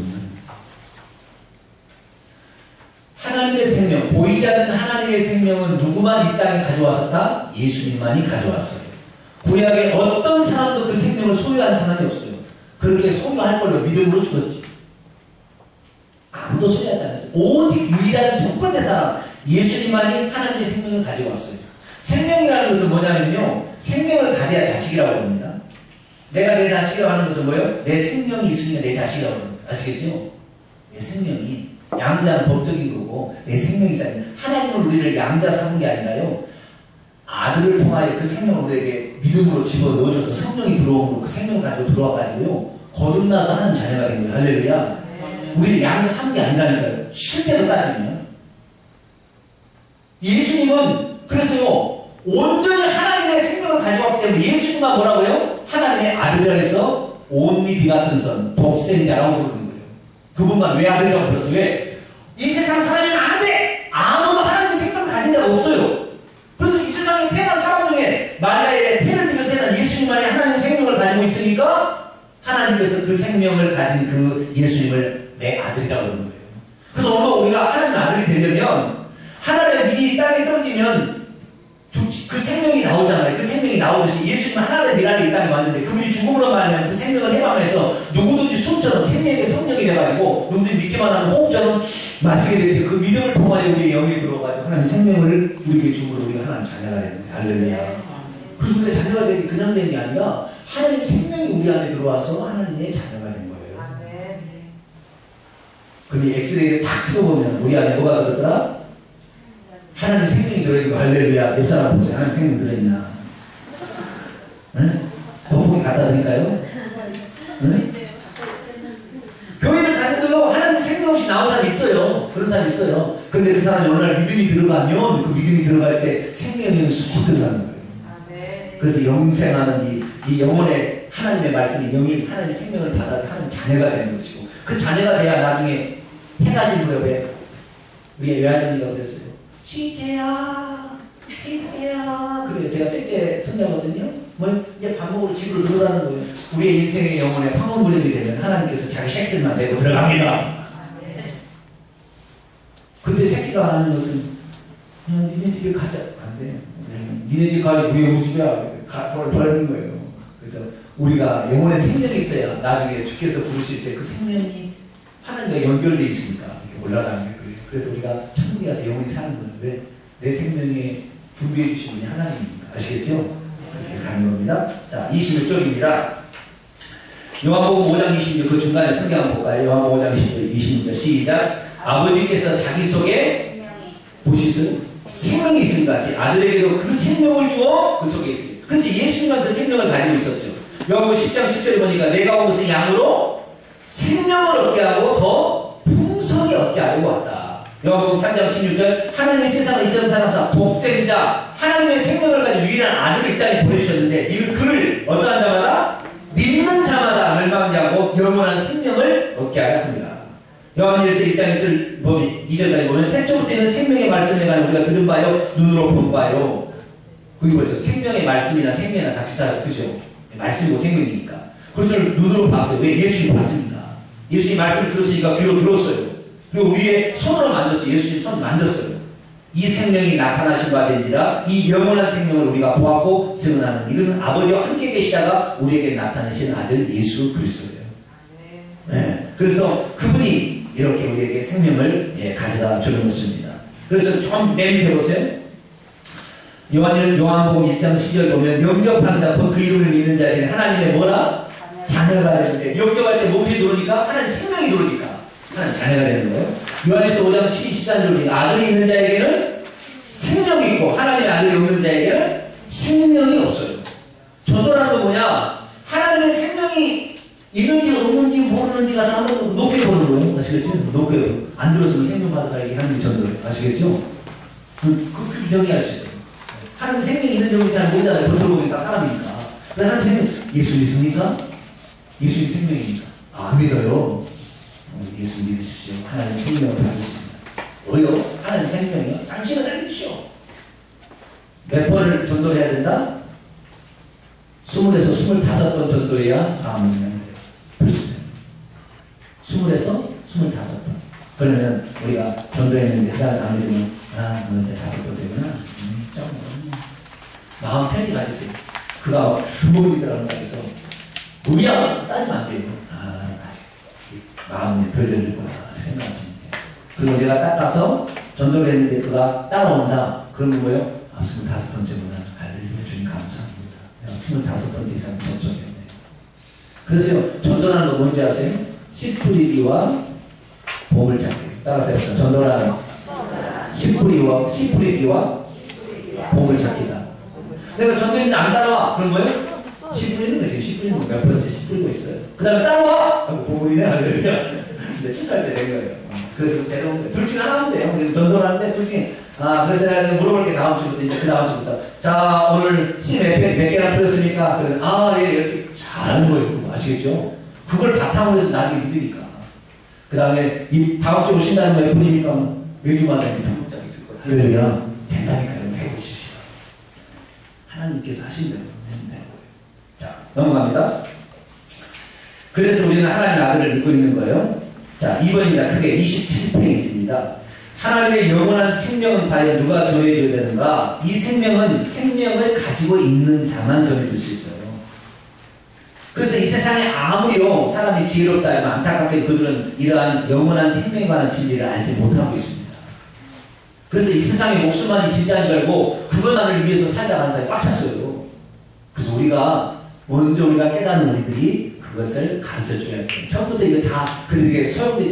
하나님의 생명, 보이지 않는 하나님의 생명은 누구만 이 땅에 가져왔었다? 예수님만이 가져왔어요. 구약에 어떤 사람도 그 생명을 소유한 사람이 없어요. 그렇게 소유할 걸로 믿음으로 죽었지. 아무도 소유하지 않았어요. 오직 유일한 첫 번째 사람, 예수님만이 하나님의 생명을 가지고 왔어요. 생명이라는 것은 뭐냐면요, 생명을 가져야 자식이라고 합니다. 내가 내 자식이라고 하는 것은 뭐예요? 내 생명이 있으니까 내 자식이라고 합니다. 아시겠죠? 내 생명이. 양자는 법적인 거고 내 생명이 있어요. 하나님은 우리를 양자 삼은 게 아니라요, 아들을 통하여 그 생명을 우리에게 믿음으로 집어넣어줘서 성령이 들어오므로 그 생명을 가지고 들어와가지고요 거듭나서 하나님 자녀가 된 거예요. 할렐루야. 우리를 양자 삼은 게 아니라니까요. 실제로 따지면 예수님은 그래서요 온전히 하나님의 생명을 가지고 왔기 때문에 예수님만 뭐라고요? 하나님의 아들이라 해서 온리 비같은 선, 독생자라고 부르는 거예요. 그분만 왜 아들이라고 불렀어요? 왜? 이 세상 사람이 많은데 아무도 하나님의 생명을 가진 자가 없어요. 그래서 이 세상에 태어난 사람 중에 마리아의 태를 비롯해 태어난 예수님만이 하나님의 생명을 가지고 있으니까 하나님께서 그 생명을 가진 그 예수님을 내 아들이라고 부르는 거예요. 그래서 오늘 우리가 하나님의 아들이 되려면 하나님의 밀이 땅에 떨어지면 그 생명이 나오잖아요. 그 생명이 나오듯이 예수님은 하나님의 밀알이 이 땅에 왔는데 그분이 죽음으로 말하면 그 생명을 해방해서 누구든지 숨처럼 생명의 성령이 돼가지고 누구든지 믿기만 하는 호흡처럼 마시게 될 때 그 믿음을 통하여 우리의 영에 들어가지고 하나님의 생명을 우리에게 주므로 우리가 하나님 자녀가 되는 거예요. 할렐루야. 그래서 우리가 자녀가 되는 게 그냥 되는 게 아니라 하나님의 생명이 우리 안에 들어와서 하나님의 자녀가 된 거예요. 근데 엑스레이를 탁 찍어보면 우리 안에 뭐가 들었더라? 하나님 생명이 들어있고. 할렐루야. 옆 사람 보세요. 하나님 생명 들어있나? 네? 돋보기 갖다 드릴까요? 네? 교회를 다니고요 하나님 생명 없이 나온 사람이 있어요. 그런 사람이 있어요. 그런데 그 사람이 어느 날 믿음이 들어가면 그 믿음이 들어갈 때 생명이 쑥 들어가는 거예요. 그래서 영생하는 이 영혼의 하나님의 말씀이 영이 하나님의 생명을 받아 하는 자녀가 되는 것이고, 그 자녀가 돼야 나중에 해가 진 무렵에 우리의 외할머니가 그랬어요. 시제야, 시제야. 그래요. 제가 셋째 손자거든요. 뭐 이제 밥 먹으러 집으로 들어가는 거예요. 우리의 인생의 영혼에 황혼 무렵이 되면 하나님께서 자기 새끼들만 데리고 들어갑니다. 그때 새끼가 하는 것은 야, 니네 집에 가자. 안 돼. 니네 집 가면 왜 우리 집이야? 버리는 거예요. 그래서 우리가 영혼의 생명이 있어야 나중에 주께서 부르실 때 그 생명이 하나님과 연결되어 있으니까 이렇게 올라가는 거예요. 그래서 우리가 천국에 가서 영원히 사는 거예요. 왜? 내 생명에 분배해 주신 분이 하나님입니다. 아시겠죠? 이렇게 가는 겁니다. 자, 26절입니다. 요한복음 5장 26절 그 중간에 성경 한번 볼까요? 요한복음 5장 26절 시작. 아버지께서 자기 속에 보시세요. 생명이 있은 것 같이 아들에게도 그 생명을 주어 그 속에 있습니다. 그래서 예수님은 그 생명을 가지고 있었죠. 요한복음 10장 10절에 보니까 내가 온 것은 양으로 생명을 얻게 하고 더 풍성히 얻게 하려고 왔다. 요한복음 3장 16절 하나님의 세상을 이처럼 사랑하사 독생자 하나님의 생명을 가진 유일한 아들을 이 땅에 보내주셨는데 이는 그를 어떠한 자마다 믿는 자마다 멸망하지 않고 영원한 생명을 얻게 하려 합니다. 요한일서 1장 2절까지 보면 태초부터 있는 생명의 말씀에 관해 우리가 들은 바요 눈으로 본 바요. 거기 벌써 생명의 말씀이나 생명이나 다 비슷하죠. 그죠? 말씀이고 생명이니까. 그것을 눈으로 봤어요. 왜? 예수님 봤으니까. 예수님 말씀을 들었으니까 귀로 들었어요. 그리고 위에 손으로 만졌어요. 예수님 손 만졌어요. 이 생명이 나타나신 바 된지라 이 영원한 생명을 우리가 보았고 증언하는 이것은 아버지와 함께 계시다가 우리에게 나타나신 아들 예수 그리스도예요. 네. 그래서 그분이 이렇게 우리에게 생명을 가져다 주는 것입니다. 그래서 좀 맨 밑에 보세요. 요한복음 1장 10절 보면 영접하는 자 그 이름을 믿는 자에게는 하나님의 뭐라? 자녀가 되는데 영접할 때 목이 들어오니까 하나님 생명이 들어오니까 하나님 자녀가 되는 거예요. 요한일서 5장 12, 13절 보니까 아들이 있는 자에게는 생명이 있고 하나님의 아들이 없는 자에게는 생명이 없어요. 전도라는 건 뭐냐? 하나님의 생명이 있는지 없는지 모르는지 가서 한번 높게 보는 거예요. 아시겠죠? 높게. 안 들었으면 생명 받으라 얘기하는 게 전도예요. 아시겠죠? 그렇게 정리할 수 있어요. 하나님 생명이 있는지 없는지 잘 모르잖아요. 겉으로 보니까 사람이니까. 그래, 하나님 생명, 예수 믿습니까? 예수님 생명입니까? 안 믿어요. 예수 믿으십시오. 하나님 생명을 받으십니다. 왜요? 하나님 생명이요? 당신을 알려주시오. 몇 번을 전도를 해야 된다? 20에서 25번 전도해야 다음은 된대요. 벌써 20에서 25번. 그러면 우리가 전도했는데 잘 안 믿으면 오늘 5번 되구나. 마음 편히 가있어요. 그가 주먹이더라는 거에서 무리야 따지면 안 돼요. 아직 마음에 덜 열리구나 생각하시면 돼요. 그리고 내가 딱 가서 전도를 했는데 그가 따라온다. 그러면 뭐예요? 25번째구나. 할렐루야 주님 감사합니다. 내가 25번째 이상 접촉했네요. 그래서요, 전도라는 거 뭔지 아세요? 씨 뿌리기와 봄을 찾기. 따라서 해볼까요? 전도라는 씨 뿌리기와 봄을 찾기다. 내가 전도했는데 안 따라와. 그럼 뭐예요? 씨 뿌리는 거예요. 지금 씨 뿌리는 거 몇 번째 씨 뿌리고 있어요. 그 다음에 따라와! 하고 봄이네. 할렐루야. 근데 출사할 때 된 거예요. 그래서 데려온 거예요. 둘 중에 하나 하면 돼요. 전도를 하는데 둘 중에 그래서 내가 물어볼 게 다음 주부터, 이제 그 다음 주부터. 자, 오늘 씨 몇 개나 풀렸습니까? 그러면, 예, 이렇게 잘하는 거예요. 아시겠죠? 그걸 바탕으로 해서 나중에 믿으니까. 그 다음에, 이 다음 주 오신다는 거 몇 분입니까? 매주마다 이렇게 통역장이 있을 거예요. 할렐루야. 된다니까요. 해보십시오. 하나님께서 하신 대로 된다는 거예요. 자, 넘어갑니다. 그래서 우리는 하나님의 아들을 믿고 있는 거예요. 자, 2번입니다. 크게 27페이지입니다. 하나님의 영원한 생명은 과연 누가 전해줘야 되는가? 이 생명은 생명을 가지고 있는 자만 전해줄 수 있어요. 그래서 이 세상에 아무리요 사람이 지혜롭다 하면 안타깝게 그들은 이러한 영원한 생명에 관한 진리를 알지 못하고 있습니다. 그래서 이 세상의 목숨만이 진짜인 줄 알고 그것만을 위해서 살다가는 사람이 꽉 찼어요. 그래서 우리가 먼저 우리가 깨닫는 우리들이 그것을 가르쳐줘야 돼요. 처음부터 이거 다 그들에게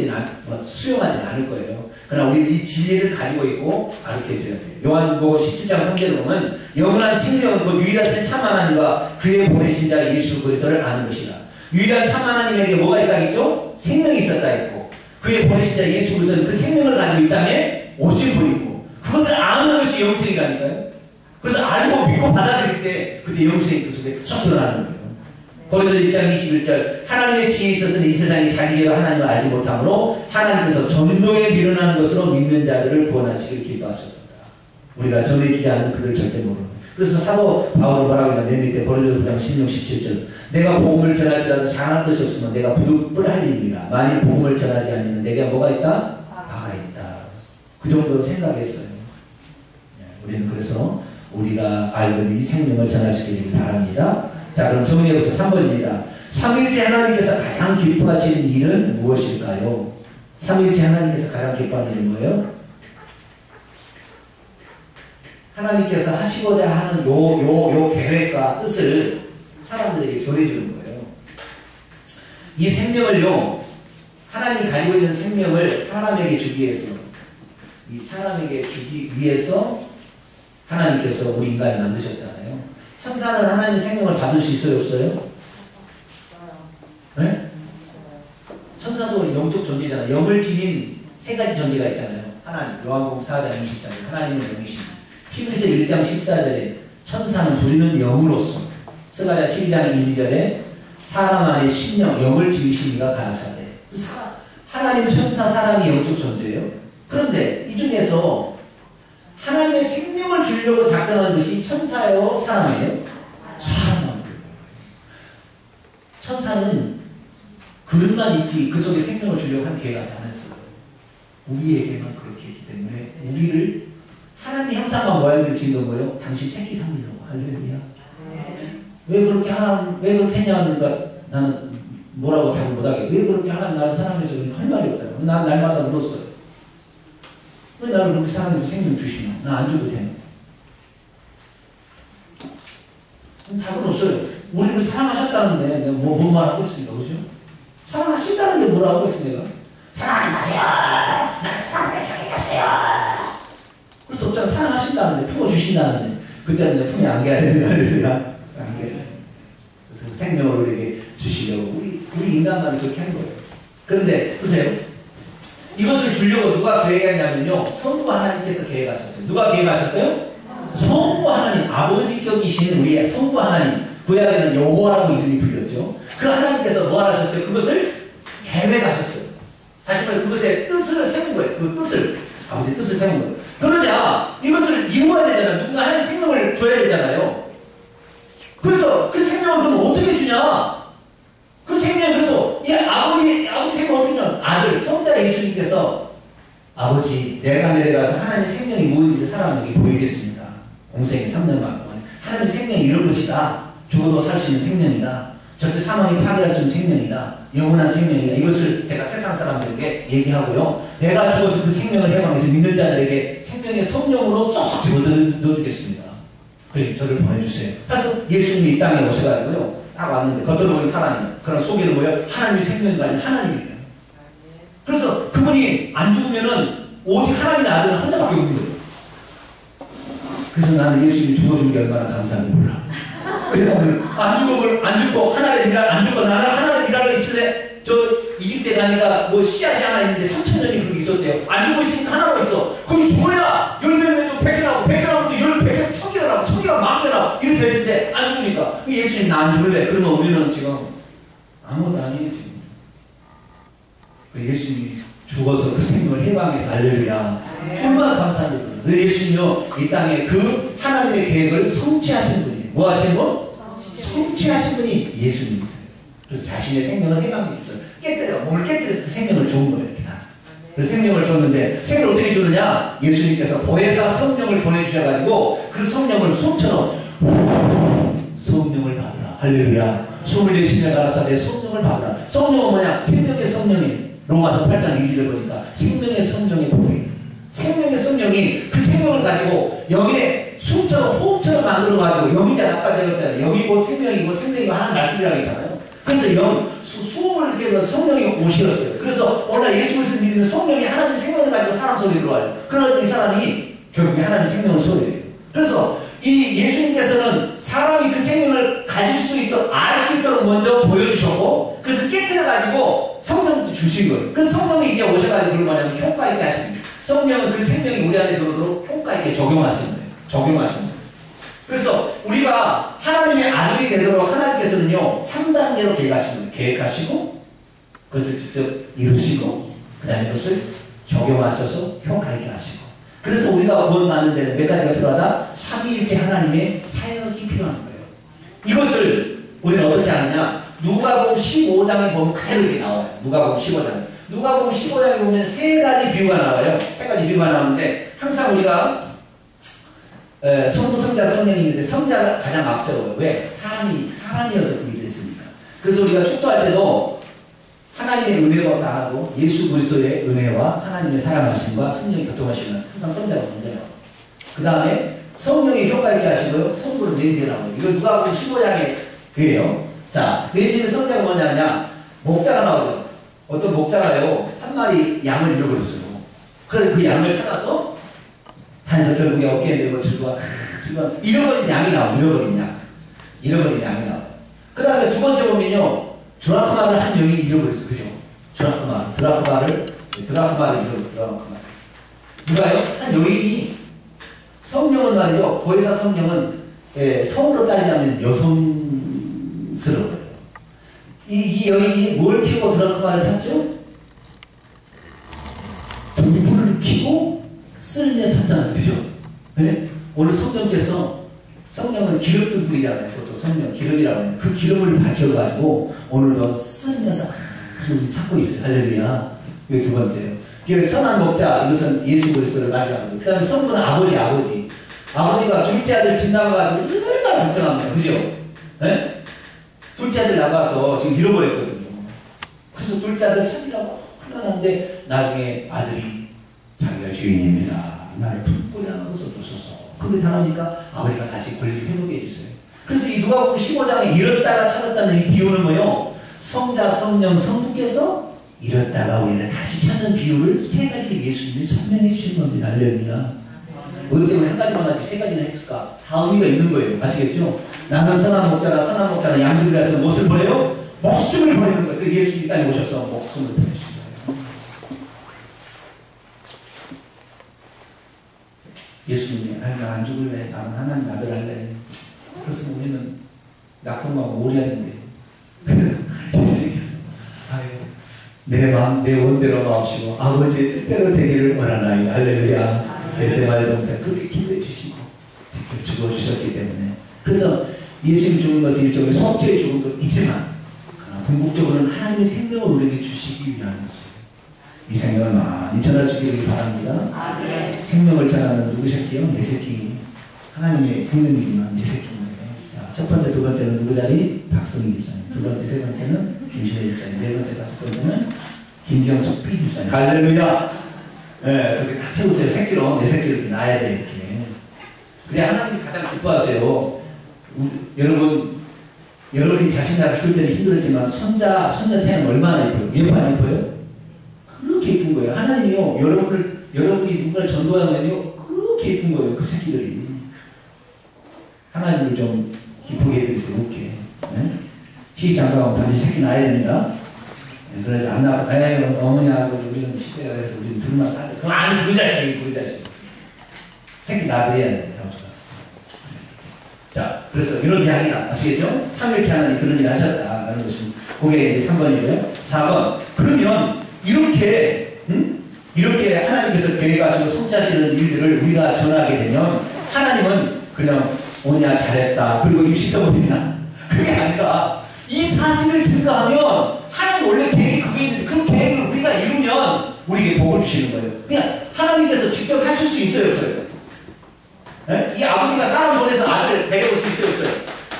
수용하지는 않을 거예요. 그러나 우리는 이 진리를 가지고 있고 가르쳐줘야 돼요. 요한복음 17장 3절에 보면 영원한 생명은 그 유일하신 참 하나님과 그의 보내신 자 예수 그리스도를 아는 것이라. 유일한 참 하나님에게 뭐가 있다 했죠? 생명이 있었다 했고 그의 보내신 자 예수 그리스도는 그 생명을 가지고 이 땅에 오신 분이고 그것을 아는 것이 영생이라니까요. 그래서 알고 믿고 받아들일 때 그때 영생이 그 속에 쏙 들어가는 거예요. 고린도서 1장 21절 하나님의 지혜에 있어서는 이 세상이 자기가 하나님을 알지 못하므로 하나님께서 전도에 미련하는 것으로 믿는 자들을 구원하시길 기뻐하셨다. 우리가 전해주지 않는 그들을 절대 모르는 거예요. 그래서 사도 바울은 뭐라고 했냐. 맨 밑에 고린도서 9장 16, 17절 내가 복음을 전할지라도 장할 것이 없으면 내가 부득불 할 일입니다. 만일 복음을 전하지 않으면 내게 뭐가 있다? 바가 있다. 그 정도로 생각했어요. 우리는 그래서 우리가 알고 있는 이 생명을 전할 수 있기를 바랍니다. 자, 그럼 정리해보세요. 3번입니다. 삼위일체 하나님께서 가장 기뻐하시는 일은 무엇일까요? 삼위일체 하나님께서 가장 기뻐하는 일은 뭐예요? 하나님께서 하시고자 하는 요 계획과 뜻을 사람들에게 전해주는 거예요. 이 생명을요, 하나님이 가지고 있는 생명을 사람에게 주기 위해서, 이 사람에게 주기 위해서 하나님께서 우리 인간을 만드셨잖아요. 천사는 하나님의 생명을 받을 수 있어요, 없어요? 네? 천사도 영적 존재잖아요. 영을 지닌 세 가지 존재가 있잖아요. 하나님, 요한복음 4장 20절, 하나님은 영이십니다. 히브리서 1장 14절에 천사는 부리는 영으로서, 스가랴 12장 1, 2절에 사람 안에 심령, 영을 지으신 이가 가라사대. 하나님, 천사, 사람이 영적 존재예요. 그런데 이 중에서 하나님의 생명을 주려고 작정한 것이 천사예요? 사람이에요? 사람만. 천사는 그릇만 있지 그 속에 생명을 주려고 한 계획을 안 했어요. 우리에게만 그렇게 했기 때문에 우리를 하나님의 형상과 모양대로 지은 거예요. 당신 새끼 삼으려고. 할렐루야. 왜 그렇게 했냐니까 나는 뭐라고 답을 못하게. 왜 그렇게 하나님 나를 사랑해서 할 말이 없다고. 난 날마다 물었어요. 왜 나를 그렇게 사랑해서 생명 주시냐? 나 안 줘도 되는데. 답은 없어요. 우리를 사랑하셨다는데 내가 뭔 말 하고 있습니까? 그죠? 사랑하신다는데 뭐라 하고 있어 내가? 사랑하지 마세요. 나는 사랑할 자격이 없어요. 그럴 수 없잖아. 사랑하신다는데 품어주신다는데 그때는 내 품에 안겨야 되는 거야. 안겨야 돼. 그래서 생명을 우리에게 주시려고 우리 인간만이 그렇게 한 거예요. 그런데 보세요. 이것을 주려고 누가 계획했냐면요. 성부 하나님께서 계획하셨어요. 누가 계획하셨어요? 성부 하나님, 아버지격이신 우리의 성부 하나님. 구약에는 여호와라고 이름이 불렸죠. 그 하나님께서 뭐 하셨어요? 그것을 계획하셨어요. 다시 말해 그것의 뜻을 세운 거예요. 그 뜻을, 아버지 뜻을 세운 거예요. 그러자 이것을 이루어야 되잖아요. 누군가 하나님 생명을 줘야 되잖아요. 그래서 그 생명을 그럼 어떻게 주냐? 그 생명, 그래서 이 아버지 생명 어떻게 주냐? 아들, 성자 예수님께서 아버지, 내가 내려가서 하나님 생명이 무엇인지 사람에게 보이겠습니다. 공생의 3년간 동안 하나님 생명이 이런 것이다. 죽어도 살 수 있는 생명이다. 절대 사망이 파괴할 수 있는 생명이다. 영원한 생명이다. 이것을 제가 세상 사람들에게 얘기하고요. 내가 죽어서 그 생명을 해방해서 믿는 자들에게 생명의 성령으로 쏙쏙 집어 넣어주겠습니다. 그래, 저를 보내주세요. 그래서 예수님이 이 땅에 오셔가지고요. 딱 왔는데 겉으로 보이는 사람이에요. 그런 속에는 뭐예요? 하나님이 생명이 아니라 하나님이에요. 그래서 그분이 안 죽으면은 오직 하나님의 아들은 한 자밖에 없는 거예요. 그래서 나는 예수님이 죽어준 게 얼마나 감사한지 몰라. 그래서 안 죽고 하나님의 미랄 안 죽고 나는 하나님의 미랄로 있을래. 저 이집트에 가니까 뭐 씨앗이 하나 있는데 3,000년이 그렇게 있었대요. 안 죽고 있으니까 하나로 있어. 그럼 죽어야 10명에도 100개 나고 100개 나고 100개 1000개가 나고 1000개가 10,000개 나고 이렇게 되는데 안 죽으니까 예수님 나 안 죽을래. 그러면 우리는 지금 아무것도 아니에요 지금. 예수님이 죽어서 그 생명을 해방해서 할렐루야. 얼마나 감사합니까. 그래서 예수님요 이 땅에 그 하나님의 계획을 성취하신 분이에요. 뭐 하신 분? 성취하신 분이 예수님이세요. 그래서 자신의 생명을 해방해 주죠. 깨뜨려, 몸을 깨뜨려서 그 생명을 준 거예요. 이렇게 다. 그래서 생명을 줬는데 생명을 어떻게 주느냐? 예수님께서 보혜사 성령을 보내주셔가지고 그 성령을 숨처럼 성령을 받으라. 할렐루야. 숨을 내쉬며 가라사 내 성령을 받으라. 성령은 뭐냐? 생명의 성령이에요. 로마서 8장 1절을 보니까 생명의 성령의 보혜. 생명의 성령이 그 생명을 가지고 여기에 숨처럼 호흡처럼 만들어가지고 영이자 아까 내가 했잖아요. 영이고 생명이고 생명이고 하는 말씀이라고 했잖아요. 그래서 수음을 이렇게 성령이 오시었어요. 그래서 오늘 예수 그리스도 믿으면 성령이 하나님 생명을 가지고 사람 속에 들어와요. 그러나 이 사람이 결국에 하나님 생명을 소유해요. 그래서 이 예수님께서는 사람이 그 생명을 가질 수 있도록 알 수 있도록 먼저 보여주셨고 그래서 깨뜨려가지고 성령도 주신 거예요. 그래서 성령이 이제 오셔가지고 그걸 뭐냐면 효과 있게 하시는 거예요. 성령은 그 생명이 우리 안에 들어오도록 효과 있게 적용하시는 거예요. 적용하시는 거예요. 그래서 우리가 하나님의 아들이 되도록 하나님께서는요 3단계로 계획하시는 거예요. 계획하시고 그것을 직접 이루시고 그 다음에 그것을 적용하셔서 효과 있게 하시고 그래서 우리가 구원받는 데는 몇 가지가 필요하다? 삼위일체 하나님의 사역이 필요한 거예요. 이것을 우리는 어떻게 하느냐? 누가복음 15장에 보면 그대로 이렇게 나와요. 누가복음 15장. 누가복음 15장에 보면 세 가지 비유가 나와요. 세 가지 비유가 나오는데 항상 우리가 성부, 성자, 성령이 있는데 성자가 가장 앞세워요. 왜? 사람이어서 그 일을 했으니까. 그래서 우리가 축도할 때도 하나님의 은혜가 당하고 예수 그리스도의 은혜와 하나님의 사랑하심과 성령의 교통하심은 항상 성자가 먼저 나와요. 그 다음에 성령의 효과 있게 하시고요. 성부를 맨 뒤에 나와요. 이거 누가복음 15장에 그예요. 자, 맨 뒤에 성자가 뭐냐냐? 목자가 나오죠. 어떤 목자가요 한 마리 양을 잃어버렸어요. 그래서 그 양을 찾아서 다니서 결국에 어깨에 메고 즐거워 잃어버린 양이 나와요. 잃어버린 양이 나와요. 그 다음에 두 번째 보면요 드라크마를 한 영이 잃어버렸어요. 그죠? 드라크마를 잃어버렸어요. 누가요? 한 여인이 성령은 말이죠. 보혜사 성령은 성으로 따지자면 여성스러워요. 이 여인이 뭘 키우고 드라크마를 찾죠? 동물을 키고 쓸며 찾잖아요. 그죠? 네? 오늘 성령은 기름든 분이잖아요. 그것도 성령, 기름이라고 하는데 그 기름을 밝혀가지고 오늘도 쓸면서 찾고 있어요. 할렐루야. 이게 두 번째요. 선한 목자, 이것은 예수 그리스도를 말하는 거예요. 그 다음에 성부는 아버지. 아버지가 둘째 아들 집 나가서 얼마나 걱정합니다. 그죠? 네? 둘째 아들 나가서 지금 잃어버렸거든요. 그래서 둘째 아들 찾으려고 hun련하는데 나중에 아들이 자기가 주인입니다. 나를 품고리 하는 것을 주소서. 그렇게 당하니까 아버지가 다시 권리를 회복해 해주세요. 그래서 이 누가복음 15장에 잃었다가 찾았다는 이 비유는 뭐요? 성자, 성령, 성부께서 잃었다가 우리를 다시 찾는 비유를 세 가지로 예수님이 설명해 주신 겁니다. 할렐루야. 뭐 때문에 한 가지만 하지 세 가지나 했을까? 다 의미가 있는 거예요. 아시겠죠? 나는 선한 목자는 양들이라서 무엇을 버려요? 목숨을 버리는 거예요. 예수 이 땅에 오셔서 목숨을 버리신 거예요. 예수님이 나 안 죽을래. 나는 하나님 아들 할래. 그래서 우리는 낙동강 오리알인데 예수님께서 내 마음 내 원대로 마옵시고 아버지의 뜻대로 되기를 원하나이. 할렐루야. 겟세마네 동산 그렇게 기도해 주시고 직접 죽어주셨기 때문에 그래서 예수님 죽은 것은 일종의 속죄의 죽음도 있지만 궁극적으로는 하나님의 생명을 우리에게 주시기 위한 것이에요. 이 생명을 많이 전해주기를 바랍니다. 아멘. 생명을 전하는 누구셨기요? 내 새끼. 하나님의 생명이지만 내 새끼입니다. 자, 첫 번째, 두 번째는 누구 자리? 박성희 집사님. 두 번째, 세 번째는 김신혜 집사님. 네 번째, 다섯 번째는 김경숙 B 집사님. 할렐루야. 그렇게 다 채우세요. 새끼로 내 새끼를 이렇게 낳아야 돼 이렇게. 그래야 하나님이 가장 기뻐하세요. 여러분이 자신 낳아서 키울 때는 힘들었지만 손자 태는 얼마나 예뻐요? 예뻐 안 예뻐요? 그렇게 예쁜 거예요. 하나님이요 여러분이 누가 전도하면요 그렇게 예쁜 거예요. 그 새끼들이. 하나님을 좀 기쁘게 해드리세요. 이렇게. 네? 시집장가하면 반드시 새끼 낳아야 됩니다. 네, 그래서 안 낳아 어머니하고 우리는 시대가 돼서 우리는 둘만 살래. 그럼 아니 그 자식 새끼 낳아줘야 돼. 자, 그래서 이런 이야기가 아시겠죠? 삼일째 하나님 그런 일을 하셨다라는 것입니다. 그게 이제 3번이고요. 4번. 그러면 이렇게 하나님께서 교회 가시고 성취하시는 일들을 우리가 전하게 되면 하나님은 그냥 오냐 잘했다 그리고 입시서 보이냐 그게 아니라 이 사실을 증거하면 하나님 원래 계획이 그게 있는데 그 계획을 우리가 이루면 우리에게 복을 주시는 거예요. 그냥 하나님께서 직접 하실 수 있어요 없어요? 네? 이 아버지가 사람 보내서 아들을 데려올 수 있어요 없어요?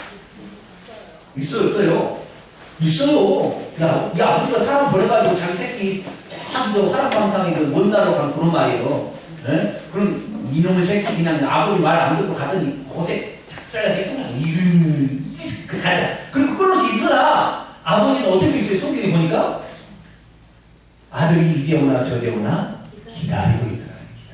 있어요 없어요? 있어요. 이 아버지가 사람 보내가지고 자기 새끼 쫙 화랑방탕에 먼 나라로 간 그런 말이에요. 네? 그럼 이놈의 새끼 그냥 아버지 말 안 듣고 가더니 고생 작자가 되구나. 가자. 그리고 끊을 수 있으나 아버지는 어떻게 있어요? 성경에 보니까 아들이 이제 오나 저제 오나 기다리고 있더라.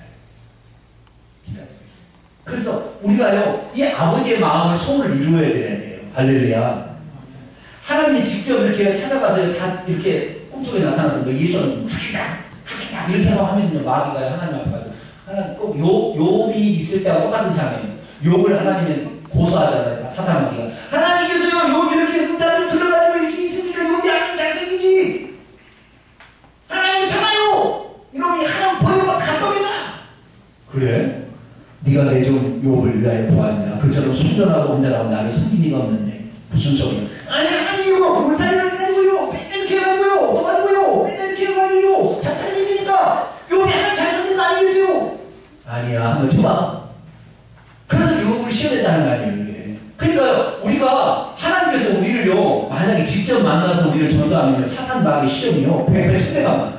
기다리고 있어요. 그래서 우리가요 이 아버지의 마음을 손을 이루어야 돼요. 할렐루야. 하나님이 직접 이렇게 찾아가서 다 이렇게 꿈속에 나타나서 너 예수는 죽이다 이렇게 하면요 마귀가 하나님 앞에 가서 하나님 꼭 욥이 있을 때와 똑같은 상황이에요. 욥을 하나님이 고소하잖아요. 사탄마귀가 하나님께서요 욥이 이렇게 흠따를 들어가지고 이렇게 있으니까 욥이 안 잘생기지. 하나님 참아요. 이놈이 하나님 버리고 갔답니다. 그래? 네가 내 종 욥을 위하여 보았냐? 그처럼 순전하고 온전하고 나를 섬긴 이가 없는데 무슨 소리야? 아니 하나님이요 울타리를 해가지고요 맨날 이렇게 해가지고요 도와주고요 맨날 이렇게 해가지고요 잘 살리니까 욥이 하나님 잘 살리는 거 아니겠어요? 아니야 한번 쳐봐. 그래서 욥을 시험했다는 거 아니에요 이게. 그러니까 우리가 하나님께서 우리를요 만약에 직접 만나서 우리를 전도하면 사탄 마귀 시험이요 100배 1000배가 많아요.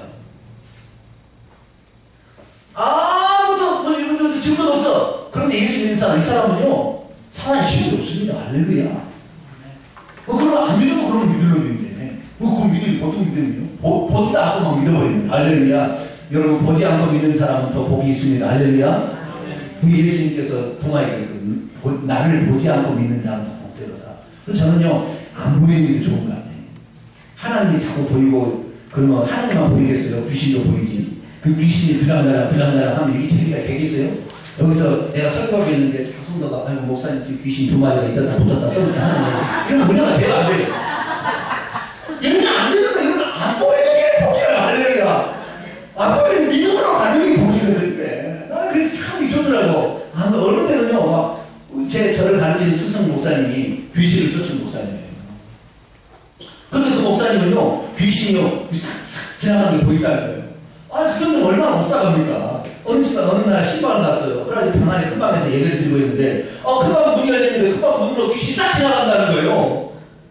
아무도 증거도 없어. 그런데 예수 믿는 사람 이 사람은요 사탄이 시험이 없습니다. 할렐루야. 그럼 안 믿어도 그러면 믿을 놈인데 그거 믿으면 보통 믿으면요 보지도 않고 막 믿어버립니다. 할렐루야. 여러분 보지 않고 믿는 사람은 더 복이 있습니다. 할렐루야. 예수님께서 통하에 나를 보지 않고 믿는 자는 더 복되도다. 그래서 저는요 안 보이는 게 좋은 것 같아요. 하나님이 자꾸 보이고 그러면 하나님만 보이겠어요? 귀신도 보이지. 그 귀신이 들락날락 하면 이렇게 재미가 되겠어요? 여기서 내가 설교하고 있는데 성도가 아이고 목사님 뒤에 귀신 2마리가 있다 붙었다 떴다 하는 이런 문제가 돼요 안 돼요? 이런 안 되는 거 이런 안 보이는 게 복이야. 할렐루야. 안 보이는 믿음으로 가는 게 복이거든. 나는 그래서 참 좋더라고. 어느 때는요 저를 가르치는 스승 목사님이 귀신을 쫓은 목사님이에요. 근데 그 목사님은요 귀신이요 싹싹 지나가는 게 보인다는 거예요. 그 성경 얼마나 못 싸갑니까? 어느 날 신방을 갔어요. 그래가지고 방 안에 큰방에서 예배를 드리고 있는데 큰방 문이 열렸는데 큰방 문으로 귀신이 싹 지나간다는 거예요.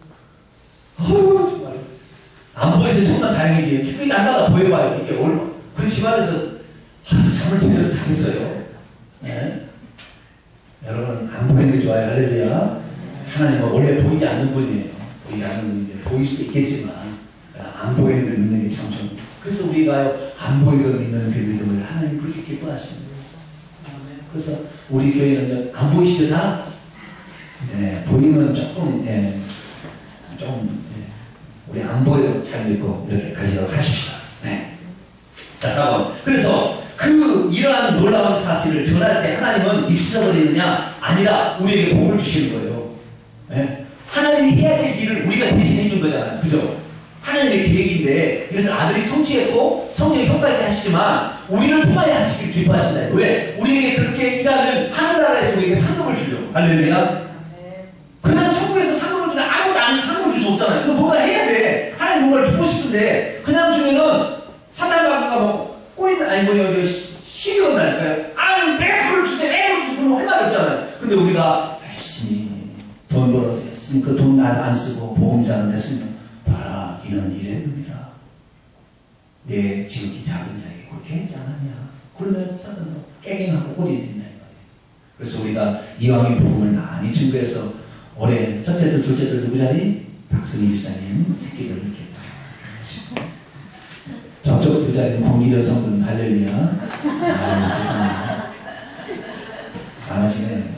정말 안 보여서 정말 다행이지. 기분이 날마다 보여봐요. 이게 그 집안에서 잠을 제대로 잘했어요. 네? 여러분 안 보이는 게 좋아요. 할렐루야. 하나님은 원래 보이지 않는 분이에요. 보이지 않는 분인데 보일 수도 있겠지만 안 보이는 걸 믿는 게 참 좋은. 그래서 우리가 안 보이던 믿는 그 믿음을 하나님 그렇게 기뻐하십니다. 그래서 우리 교회는 안 보이시죠 다? 예, 보이면 조금 우리 안 보여도 잘 믿고 이렇게 가시도록 하십시다. 네. 자, 4번. 그래서 이러한 놀라운 사실을 전할 때 하나님은 입시서 버리느냐? 아니라 우리에게 복을 주시는 거예요. 네? 하나님이 해야 될 일을 우리가 대신해 준 거잖아요. 그죠? 하나님의 계획인데 이것을 아들이 성취했고 성령이 효과 있게 하시지만 우리를 통하여 하시길 기뻐하신다. 왜? 우리에게 그렇게 일하는 하늘나라에서 우리에게 상급을 주려고. 할렐루야. 그냥 천국에서 상급을 주면 아무것도 안 상급을 줄 수 없잖아요. 이거 뭔가 해야 돼. 하나님 뭔가를 주고 싶은데 그냥 주면은 사탄마귀가 뭐 꼬이는 아니 뭐 여기 시비 온다니까요. 아유 내가 그걸 주세요. 내가 그걸 주세요. 그러면 할 말이 없잖아요. 근데 우리가 열심히 돈 벌어서 했으니 그 돈 안 쓰고 복음 자는 데 쓰면 봐라 이는 일의 은이라. 내 지극히 작은 자에게 그렇게 하지 않았냐. 그러면 사람도 깨갱하고 꼬리 든다. 그래서 우리가 이왕의 복음을 많이 증거해서 올해 첫째들 둘째들 누구 자리? 박승희 주자님 새끼들 이렇게 하시고 저쪽 두 자리는 공기련 성도님 할렐루야. 아유 세상에 안 하시네.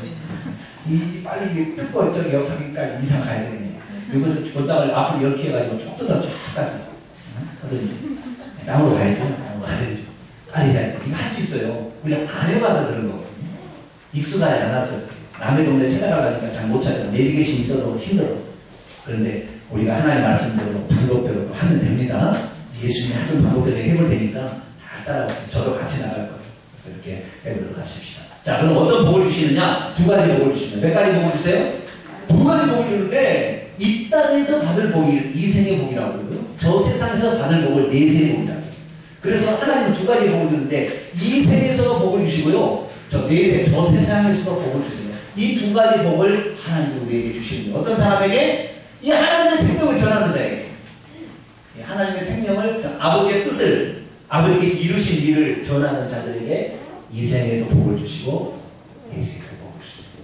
이 빨리 뜯고 저기 옆하기까지 이상 가야 되겠네. 이것을 본땅을 앞으로 이렇게 해가지고 쭉 뜯어 쭉 가서 어든지 나무로 가야죠. 나무로 가야죠. 빨리 가야 돼. 이거 할 수 있어요. 우리가 안 해봐서 그런 거거든요. 익숙하지 않았어요. 남의 동네 찾아가려니까 잘 못 찾아요. 내비게이션 있어도 힘들어. 그런데 우리가 하나님 말씀대로 방법대로 하면 됩니다. 예수님이 하던 방법대로 해볼 테니까 다 따라오세요. 저도 같이 나갈 거예요. 그래서 이렇게 해보도록 하십시다. 자, 그럼 어떤 복을 주시느냐? 두 가지 복을 주십니다. 몇 가지 복을 주세요? 두 가지 복을 주는데 이 땅에서 받을 복이 이생의 복이라고 그러고요. 저 세상에서 받을 복을 내세의 복이라고 해요. 그래서 하나님은 두 가지 복을 주는데 이 세계에서 복을 주시고요. 저 세상에서도 복을 주세요. 이 두 가지 복을 하나님이 우리에게 주시는 거예요. 어떤 사람에게? 이 하나님의 생명을 전하는 자에게. 이 하나님의 생명을, 아버지의 뜻을, 아버지께서 이루신 일을 전하는 자들에게 이 생에도 복을 주시고 내세에도 복을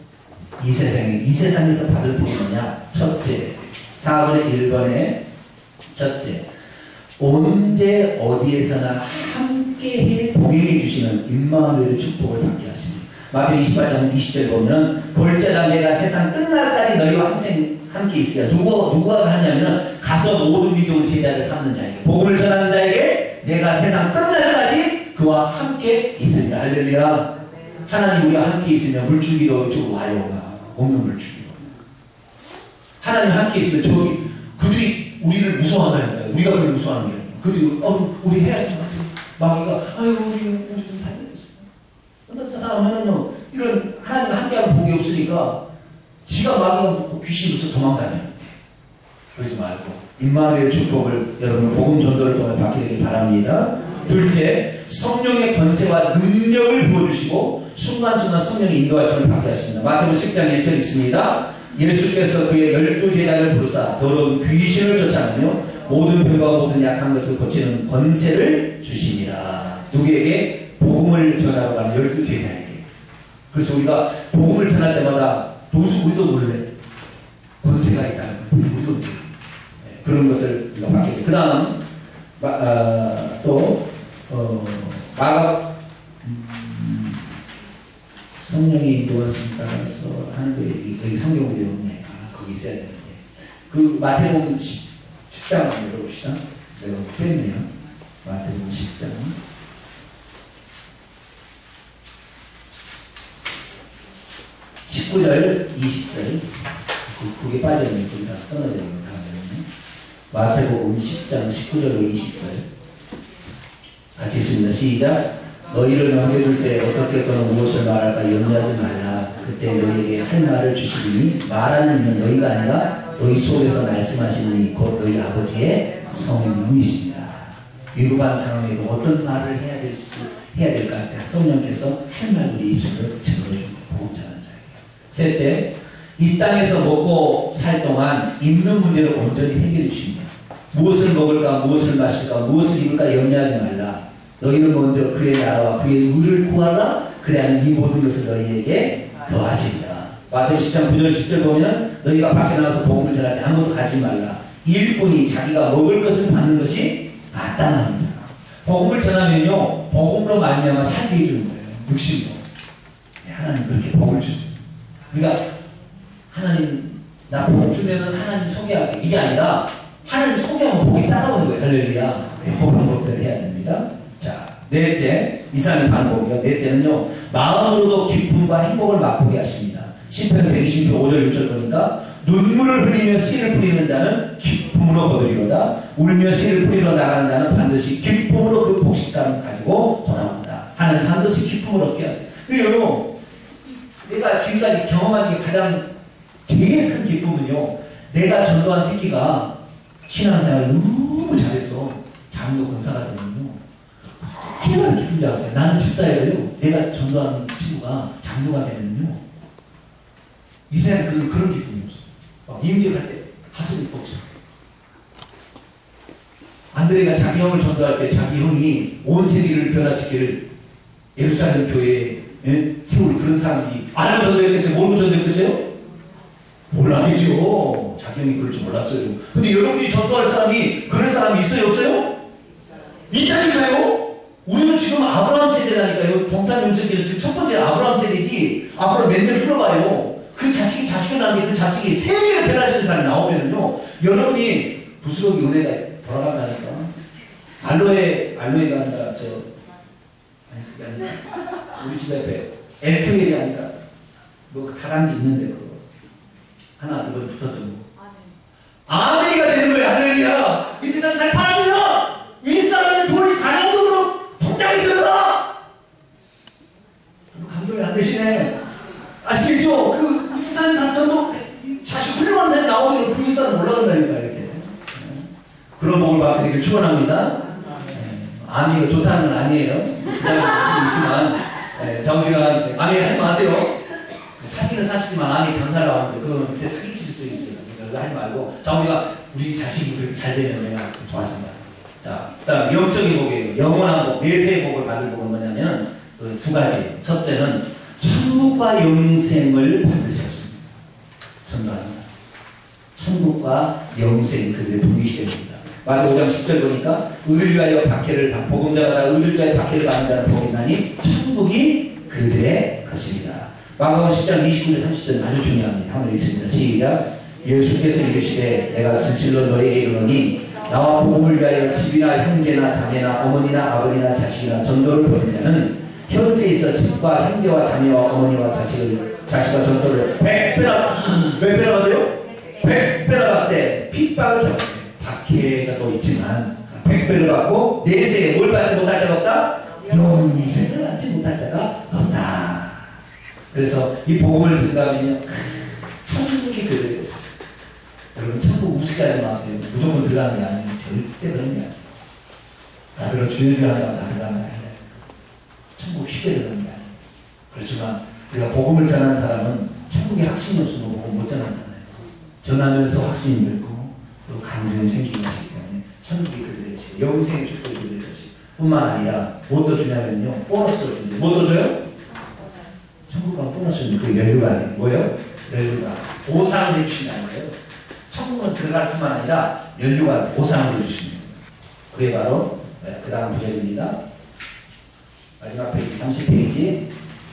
주세요. 이 세상에서 받을 복이 뭐냐? 첫째, 4번의 1번에 첫째, 언제 어디에서나 함께해 동행해 주시는 임마누엘의 축복을 받게 하십니다. 마태복음 28장 20절 보면은 볼자가 내가 세상 끝날까지 너희와 함께 있으리라. 누가 하냐면은 가서 모든 민족을 제자를 삼는 자에게, 복음을 전하는 자에게 내가 세상 끝날까지 그와 함께 있으리라. 할렐루야. 하나님 우리와 함께 있으면 물줄기도 쭉 와요. 없는 물줄기도. 하나님 함께 있으면 그들이 우리를 무서워한다니까요. 우리가 그들을 무서워하는 게 아니에요. 그들이 우리 해야 될 것 같아요. 마귀가 우리 좀 살려주세요. 어떤 사람은 이런 하나님과 함께하는 복이 없으니까 지가 마귀가 먹고 귀신 있어 도망다녀요. 그러지 말고 임마누엘 축복을 여러분 복음 전도를 통해 받게 되길 바랍니다. 둘째, 성령의 권세와 능력을 부어주시고 순간순간 성령의 인도하심을 받게 하십니다. 마태복음 10장 1절 읽습니다. 예수께서 그의 12제자를 부르사 더러운 귀신을 쫓아내며 모든 병과 모든 약한 것을 고치는 권세를 주시니라. 누구에게? 복음을 전하러 가는 12제자에게. 그래서 우리가 복음을 전할 때마다 우리도 놀래. 권세가 있다는 걸 우리도 놀래. 네, 그런 것을 우리가 받게 돼. 그 다음 또 마가 성령의 인도하심 따라서 하는 거에 여기 성경 보여 없네. 거기 있어야 되는데. 그 마태복음 10장 한번 열어봅시다. 내가 뺐네요. 마태복음 10장 19절 20절 그게 빠져있는 거기 다 써놔져 있는 거 마태복음 10장 19절로 20절 같이 있습니다. 시작. 너희를 넘겨줄 때 어떻게 또는 무엇을 말할까 염려하지 말라. 그때 너희에게 할 말을 주시리니 말하는 이는 너희가 아니라 너희 속에서 말씀하시는 곧 너희 아버지의 성령이십니다. 위급한 상황에도 어떤 말을 해야 될까 할 때 성령께서 할 말 우리 입술을 채워줍니다. 복음 전하는 자에게. 셋째, 이 땅에서 먹고 살 동안 입는 문제를 온전히 해결해 주십니다. 무엇을 먹을까, 무엇을 마실까, 무엇을 입을까 염려하지 말라. 너희는 먼저 그의 나라와 그의 의를 구하라. 그래야 이 모든 것을 너희에게 더하시리라. 마태복음 10장 9절 10절 보면 너희가 밖에 나가서 복음을 전할 때 아무것도 가지지 말라. 일꾼이 자기가 먹을 것을 받는 것이 마땅합니다. 복음을 전하면요 복음으로 말미암아 살게 해주는 거예요. 육신으로. 하나님 그렇게 복을 주세요. 그러니까 하나님 나 복 주면은 하나님 소개할게. 이게 아니라 하나님 소개하면 복이 따라오는 거예요. 할렐루야. 네, 그런 것들을 해야 됩니다. 자, 넷째, 이상의 반복이요. 넷째는요, 마음으로도 기쁨과 행복을 맛보게 하십니다. 시편 120편 5절 6절 보니까 눈물을 흘리며 씨를 뿌리는 자는 기쁨으로 거두리로다. 울며 씨를 뿌리러 나가는 자는 반드시 기쁨으로 그 복식감을 가지고 돌아온다. 하나님 반드시 기쁨을 얻게 하세요. 그리고 내가 지금까지 경험한 게 가장 제일 큰 기쁨은요, 내가 전도한 새끼가 신앙생활을 너무 잘해서 장로 권사가 되면요, 얼마나 기쁜지 아세요? 나는 집사예요. 내가 전도하는 친구가 장로가 되면요, 이 세상에 그런 기쁨이 없어. 임직할 때 가슴이 벅차. 안드레가 자기 형을 전도할 때 자기 형이 온 세계를 변화시킬 예루살렘 교회에 세울 그런 사람이 알고 전도했겠어요? 모르고 전도했겠어요? 몰라야죠. 자기 형이 그럴 줄 몰랐어요. 근데 여러분이 전도할 사람이 그런 사람이 있어요? 없어요? 있다니까요? 우리는 지금 아브라함 세대라니까요. 동탄 용세기는 지금 첫 번째 아브라함 세대지. 앞으로 몇 년 흘러봐요. 그 자식이 자식을 낳는데 그 자식이 세계를 변화시키는 사람이 나오면은요, 여러분이 부스러기 은혜가 돌아간다니까. 알로에가 아니라 그게 아니라 우리 집 앞에 엘트웰이 아니라 뭐 가랑비 있는데 그거 하나 두 번 붙었죠. 아멘이가 되는 거예요. 할렐루야. 밑에 사람 잘 팔아주면 윗사람의 돈이 가랑도로 통장에 들어가. 감동이 안 되시네. 아시겠죠? 그 윗사람 당첨도 자식 훌륭한 사람이 나오면 그 윗사람 올라간다니까 이렇게. 그런 복을 받게 되길 축원합니다. 아미가 좋다는 건 아니에요. 있지만 정지가 아미 하지 마세요. 사실은 사실이지만 아미 장사를 하는데 그건 밑에 사기치를 수 있어요. 그러니까 하지 말고 정지가 우리 자식이 그렇게 잘 되면 내가 좋아진다. 자, 그다음 영적인 복이에요. 영원한 복, 내세의 복을 받을 복은 뭐냐면 그 두 가지. 첫째는 천국과 영생을 받으셨습니다. 전도하는 사람. 천국과 영생 그들의 복이 시됩니다. 마태복음 5장 10절 보니까 의를 위하여 박해를 복음자가 의를 위하여 박해를 받는 자는 복이 있나니 천국이 그들의 것입니다. 마가복음 10장 29절 30절 아주 중요합니다. 한번 읽습니다. 시작. 예수께서 이르시되 내가 진실로 너희에게 이르노니 나와 복음을 위하여 집이나 형제나 자매나 어머니나 아버지나 자식이나 전도를 벌인 자는 현세에 있어 집과 형제와 자매와 어머니와 자식과 전도를 100배나 몇 배나 받아요? 100배나 받되 핍박을 겪어요. 박해가 또 있지만 100배를 받고 내세에 뭘 받지 못할 자가 없다? 영생을 받지 못할 자가 없다. 그래서 이 복음을 증가하면요, 천국이 그들의 것입니다. 여러분 천국 우습게 마세요. 무조건 들어가는 게 아니에요. 절대 그런 게 아니에요. 나들어 주여주여 한다고 다 들어가는 게 아니에요. 천국 쉽게 들어가는 게 아니에요. 그렇지만 우리가 복음을 전하는 사람은 천국의 확신이 없으면 복음 못 전하잖아요. 전하면서 확신이 들고 또 감정이 생기는 것이기 때문에 천국이 그들의 것이고 영생의 축복이 그들의 것이고 뿐만 아니라 무엇도 주냐면요, 보너스도 준대요. 무엇도 줘요? 천국 가면 보너스 주는 그 연료가 아니에요. 뭐예요? 연료가 보상을 해주신다는 거예요. 천국은 들어갈 뿐만 아니라 연료가 보상을 해주십니다. 그게 바로 그 다음 구절입니다. 마지막 페이지 30페이지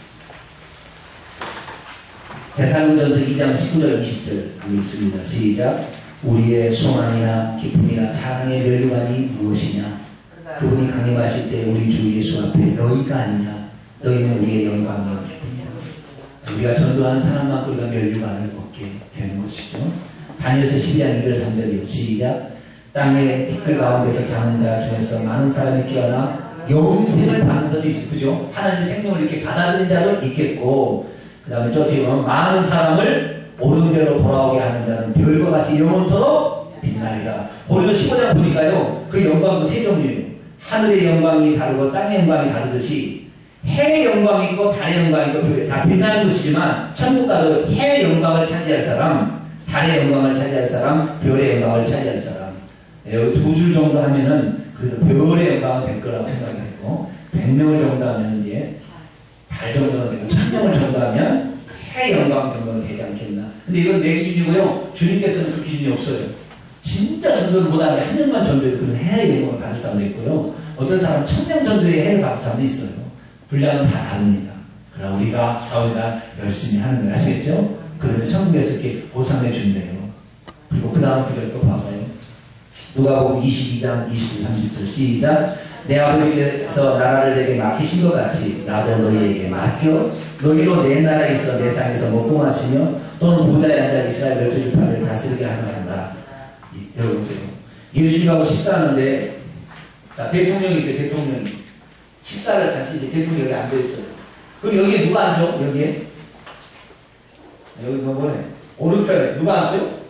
데살로니가전서 2장 19절 20절 읽습니다. 시작. 우리의 소망이나 기쁨이나 자랑의 면류관이 무엇이냐? 그분이 강림하실 때 우리 주 예수 앞에 너희가 아니냐? 너희는 우리의 영광이요 기쁨이야. 우리가 전도하는 사람만큼 우리가 면류관을 얻게 되는 것이죠. 다니엘서 12장 2절 3절이요. 시작. 땅의 티끌 가운데서 자는 자 중에서 많은 사람이 깨어나 영생을 받는 자도 있어요. 그죠? 하나님의 생명을 이렇게 받아들인 자도 있겠고, 그 다음에 저 뒤에 보면 많은 사람을 옳은 대로 돌아오게 하는 자는 별과 같이 영원토록 빛나리라. 고린도 15장 보니까요, 그 영광도 세 종류예요. 하늘의 영광이 다르고 땅의 영광이 다르듯이 해의 영광이 있고 달의 영광이 있고 다 빛나는 것이지만, 천국 가도 해의 영광을 차지할 사람, 달의 영광을 차지할 사람, 별의 영광을 차지할 사람. 여기 두 줄 정도 하면은 그래도 별의 영광은 될 거라고 생각이 되고, 100명을 정도 하면 이제 달 정도는 되고, 1000명을 정도 하면 해 영광 정도는 되지 않겠나. 근데 이건 내 기준이고요. 주님께서는 그 기준이 없어요. 진짜 전도를 못하는 한 명만 전도해도 그래서 해의 영광을 받을 사람도 있고요. 어떤 사람은 1000명 전도에 해를 받을 사람도 있어요. 분량은 다 다릅니다. 그러나 우리가 자우지간 열심히 하는 걸 아시겠죠? 그러면 천국에서 이렇게 보상해 준대요. 그리고 그 다음 구절 또 봐봐요. 누가복음 22장 29, 30절 시작. 내 아버지께서 나라를 내게 맡기신 것 같이 나도 너희에게 맡겨 너희로 내 나라에 있어 내 상에서 먹고 마시며 또는 보좌에 앉아 이스라엘 12지파를 다스리게 하려 한다. 여러분 보세요. 예수님하고 식사하는데 자 대통령이 있어요. 대통령이 식사를 잔치 대통령이 앉아있어요. 그럼 여기에 누가 앉죠? 여기에? 여기 뭐네? 오른편에 누가 앉죠?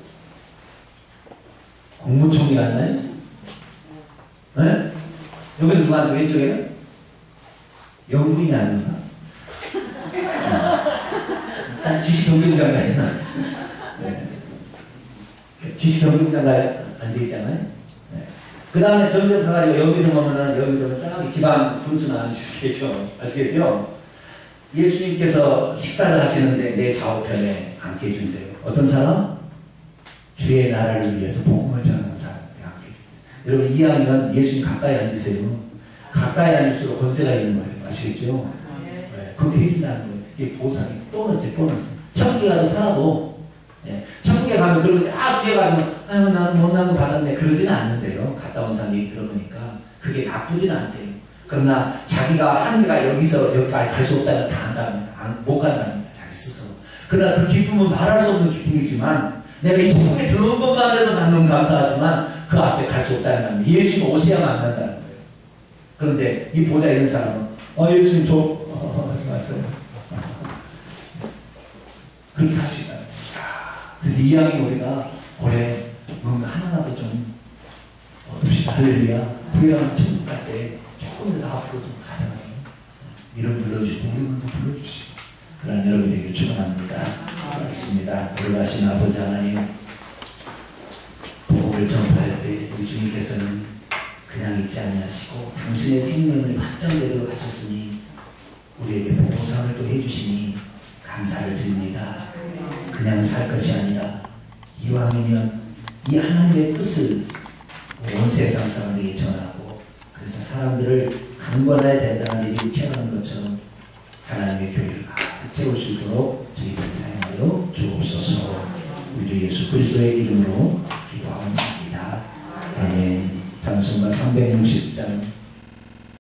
국무총리가 앉나요? 네? 여기는 누가 앉죠? 왼쪽에는? 영부인이 앉는가? 지시경제부장가 있나? 네. 지시경제부장가 앉아있잖아요? 네. 그 다음에 점점 가가지고 여기서 보면은 여기서는 저기 지방 군수나 앉으시겠죠? 아시겠죠? 예수님께서 식사를 하시는데 내 좌우편에 앉게 해준대요. 어떤 사람? 주의 나라를 위해서 복음을 전하는 사람에게 앉게 해준대요. 여러분 이왕이면 예수님 가까이 앉으세요. 가까이 앉을수록 권세가 있는 거예요. 아시겠죠? 네. 그렇게 해준다는 거예요. 이게 보상이 보너스예요. 보너스. 천국에 가서 살아도 네. 천국에 가면 그러고 뒤에 가서 아유 나는 못난 거 받았네 그러지는 않는데요. 갔다 온 사람 얘기 들어보니까 그게 나쁘진 않대요. 그러나 자기가 한계가 여기서 여기까지 갈 수 없다면 다 한답니다. 못 간답니다. 자기 스스로. 그러나 그 기쁨은 말할 수 없는 기쁨이지만 내가 이 천국에 들어온 것만 해도 난 너무 감사하지만 그 앞에 갈 수 없다는 겁니다. 예수님 오셔야 만난다는 거예요. 그런데 이 보좌에 있는 사람은 예수님 왔어요. 그렇게 할 수 있다. 그래서 이왕이 우리가 올해 뭔가 하나라도 좀 얻읍시다. 할렐루야. 우리가 천국 갈 때 조금 더 앞으로 좀 가잖아요. 이름 불러주시고 우리는 불러주시고 그런 여러분 되기를 축원합니다. 하겠습니다. 돌아가신 아버지 하나님 복음을 전파할 때 우리 주님께서는 그냥 있지 아니하시고 당신의 생명을 확정대로 하셨으니 우리에게 보상을 또 해주시니 감사를 드립니다. 그냥 살 것이 아니라 이왕이면 이 하나님의 뜻을 온 세상 사람에게 전하고 그래서 사람들을 강권해야 된다는 일이 피어나는 것처럼 하나님의 교회를 가득 채울 수 있도록 저희들을 사용하여 주옵소서. 우리 주 예수 그리스도의 이름으로 기도합니다. 아멘. 찬송가 360장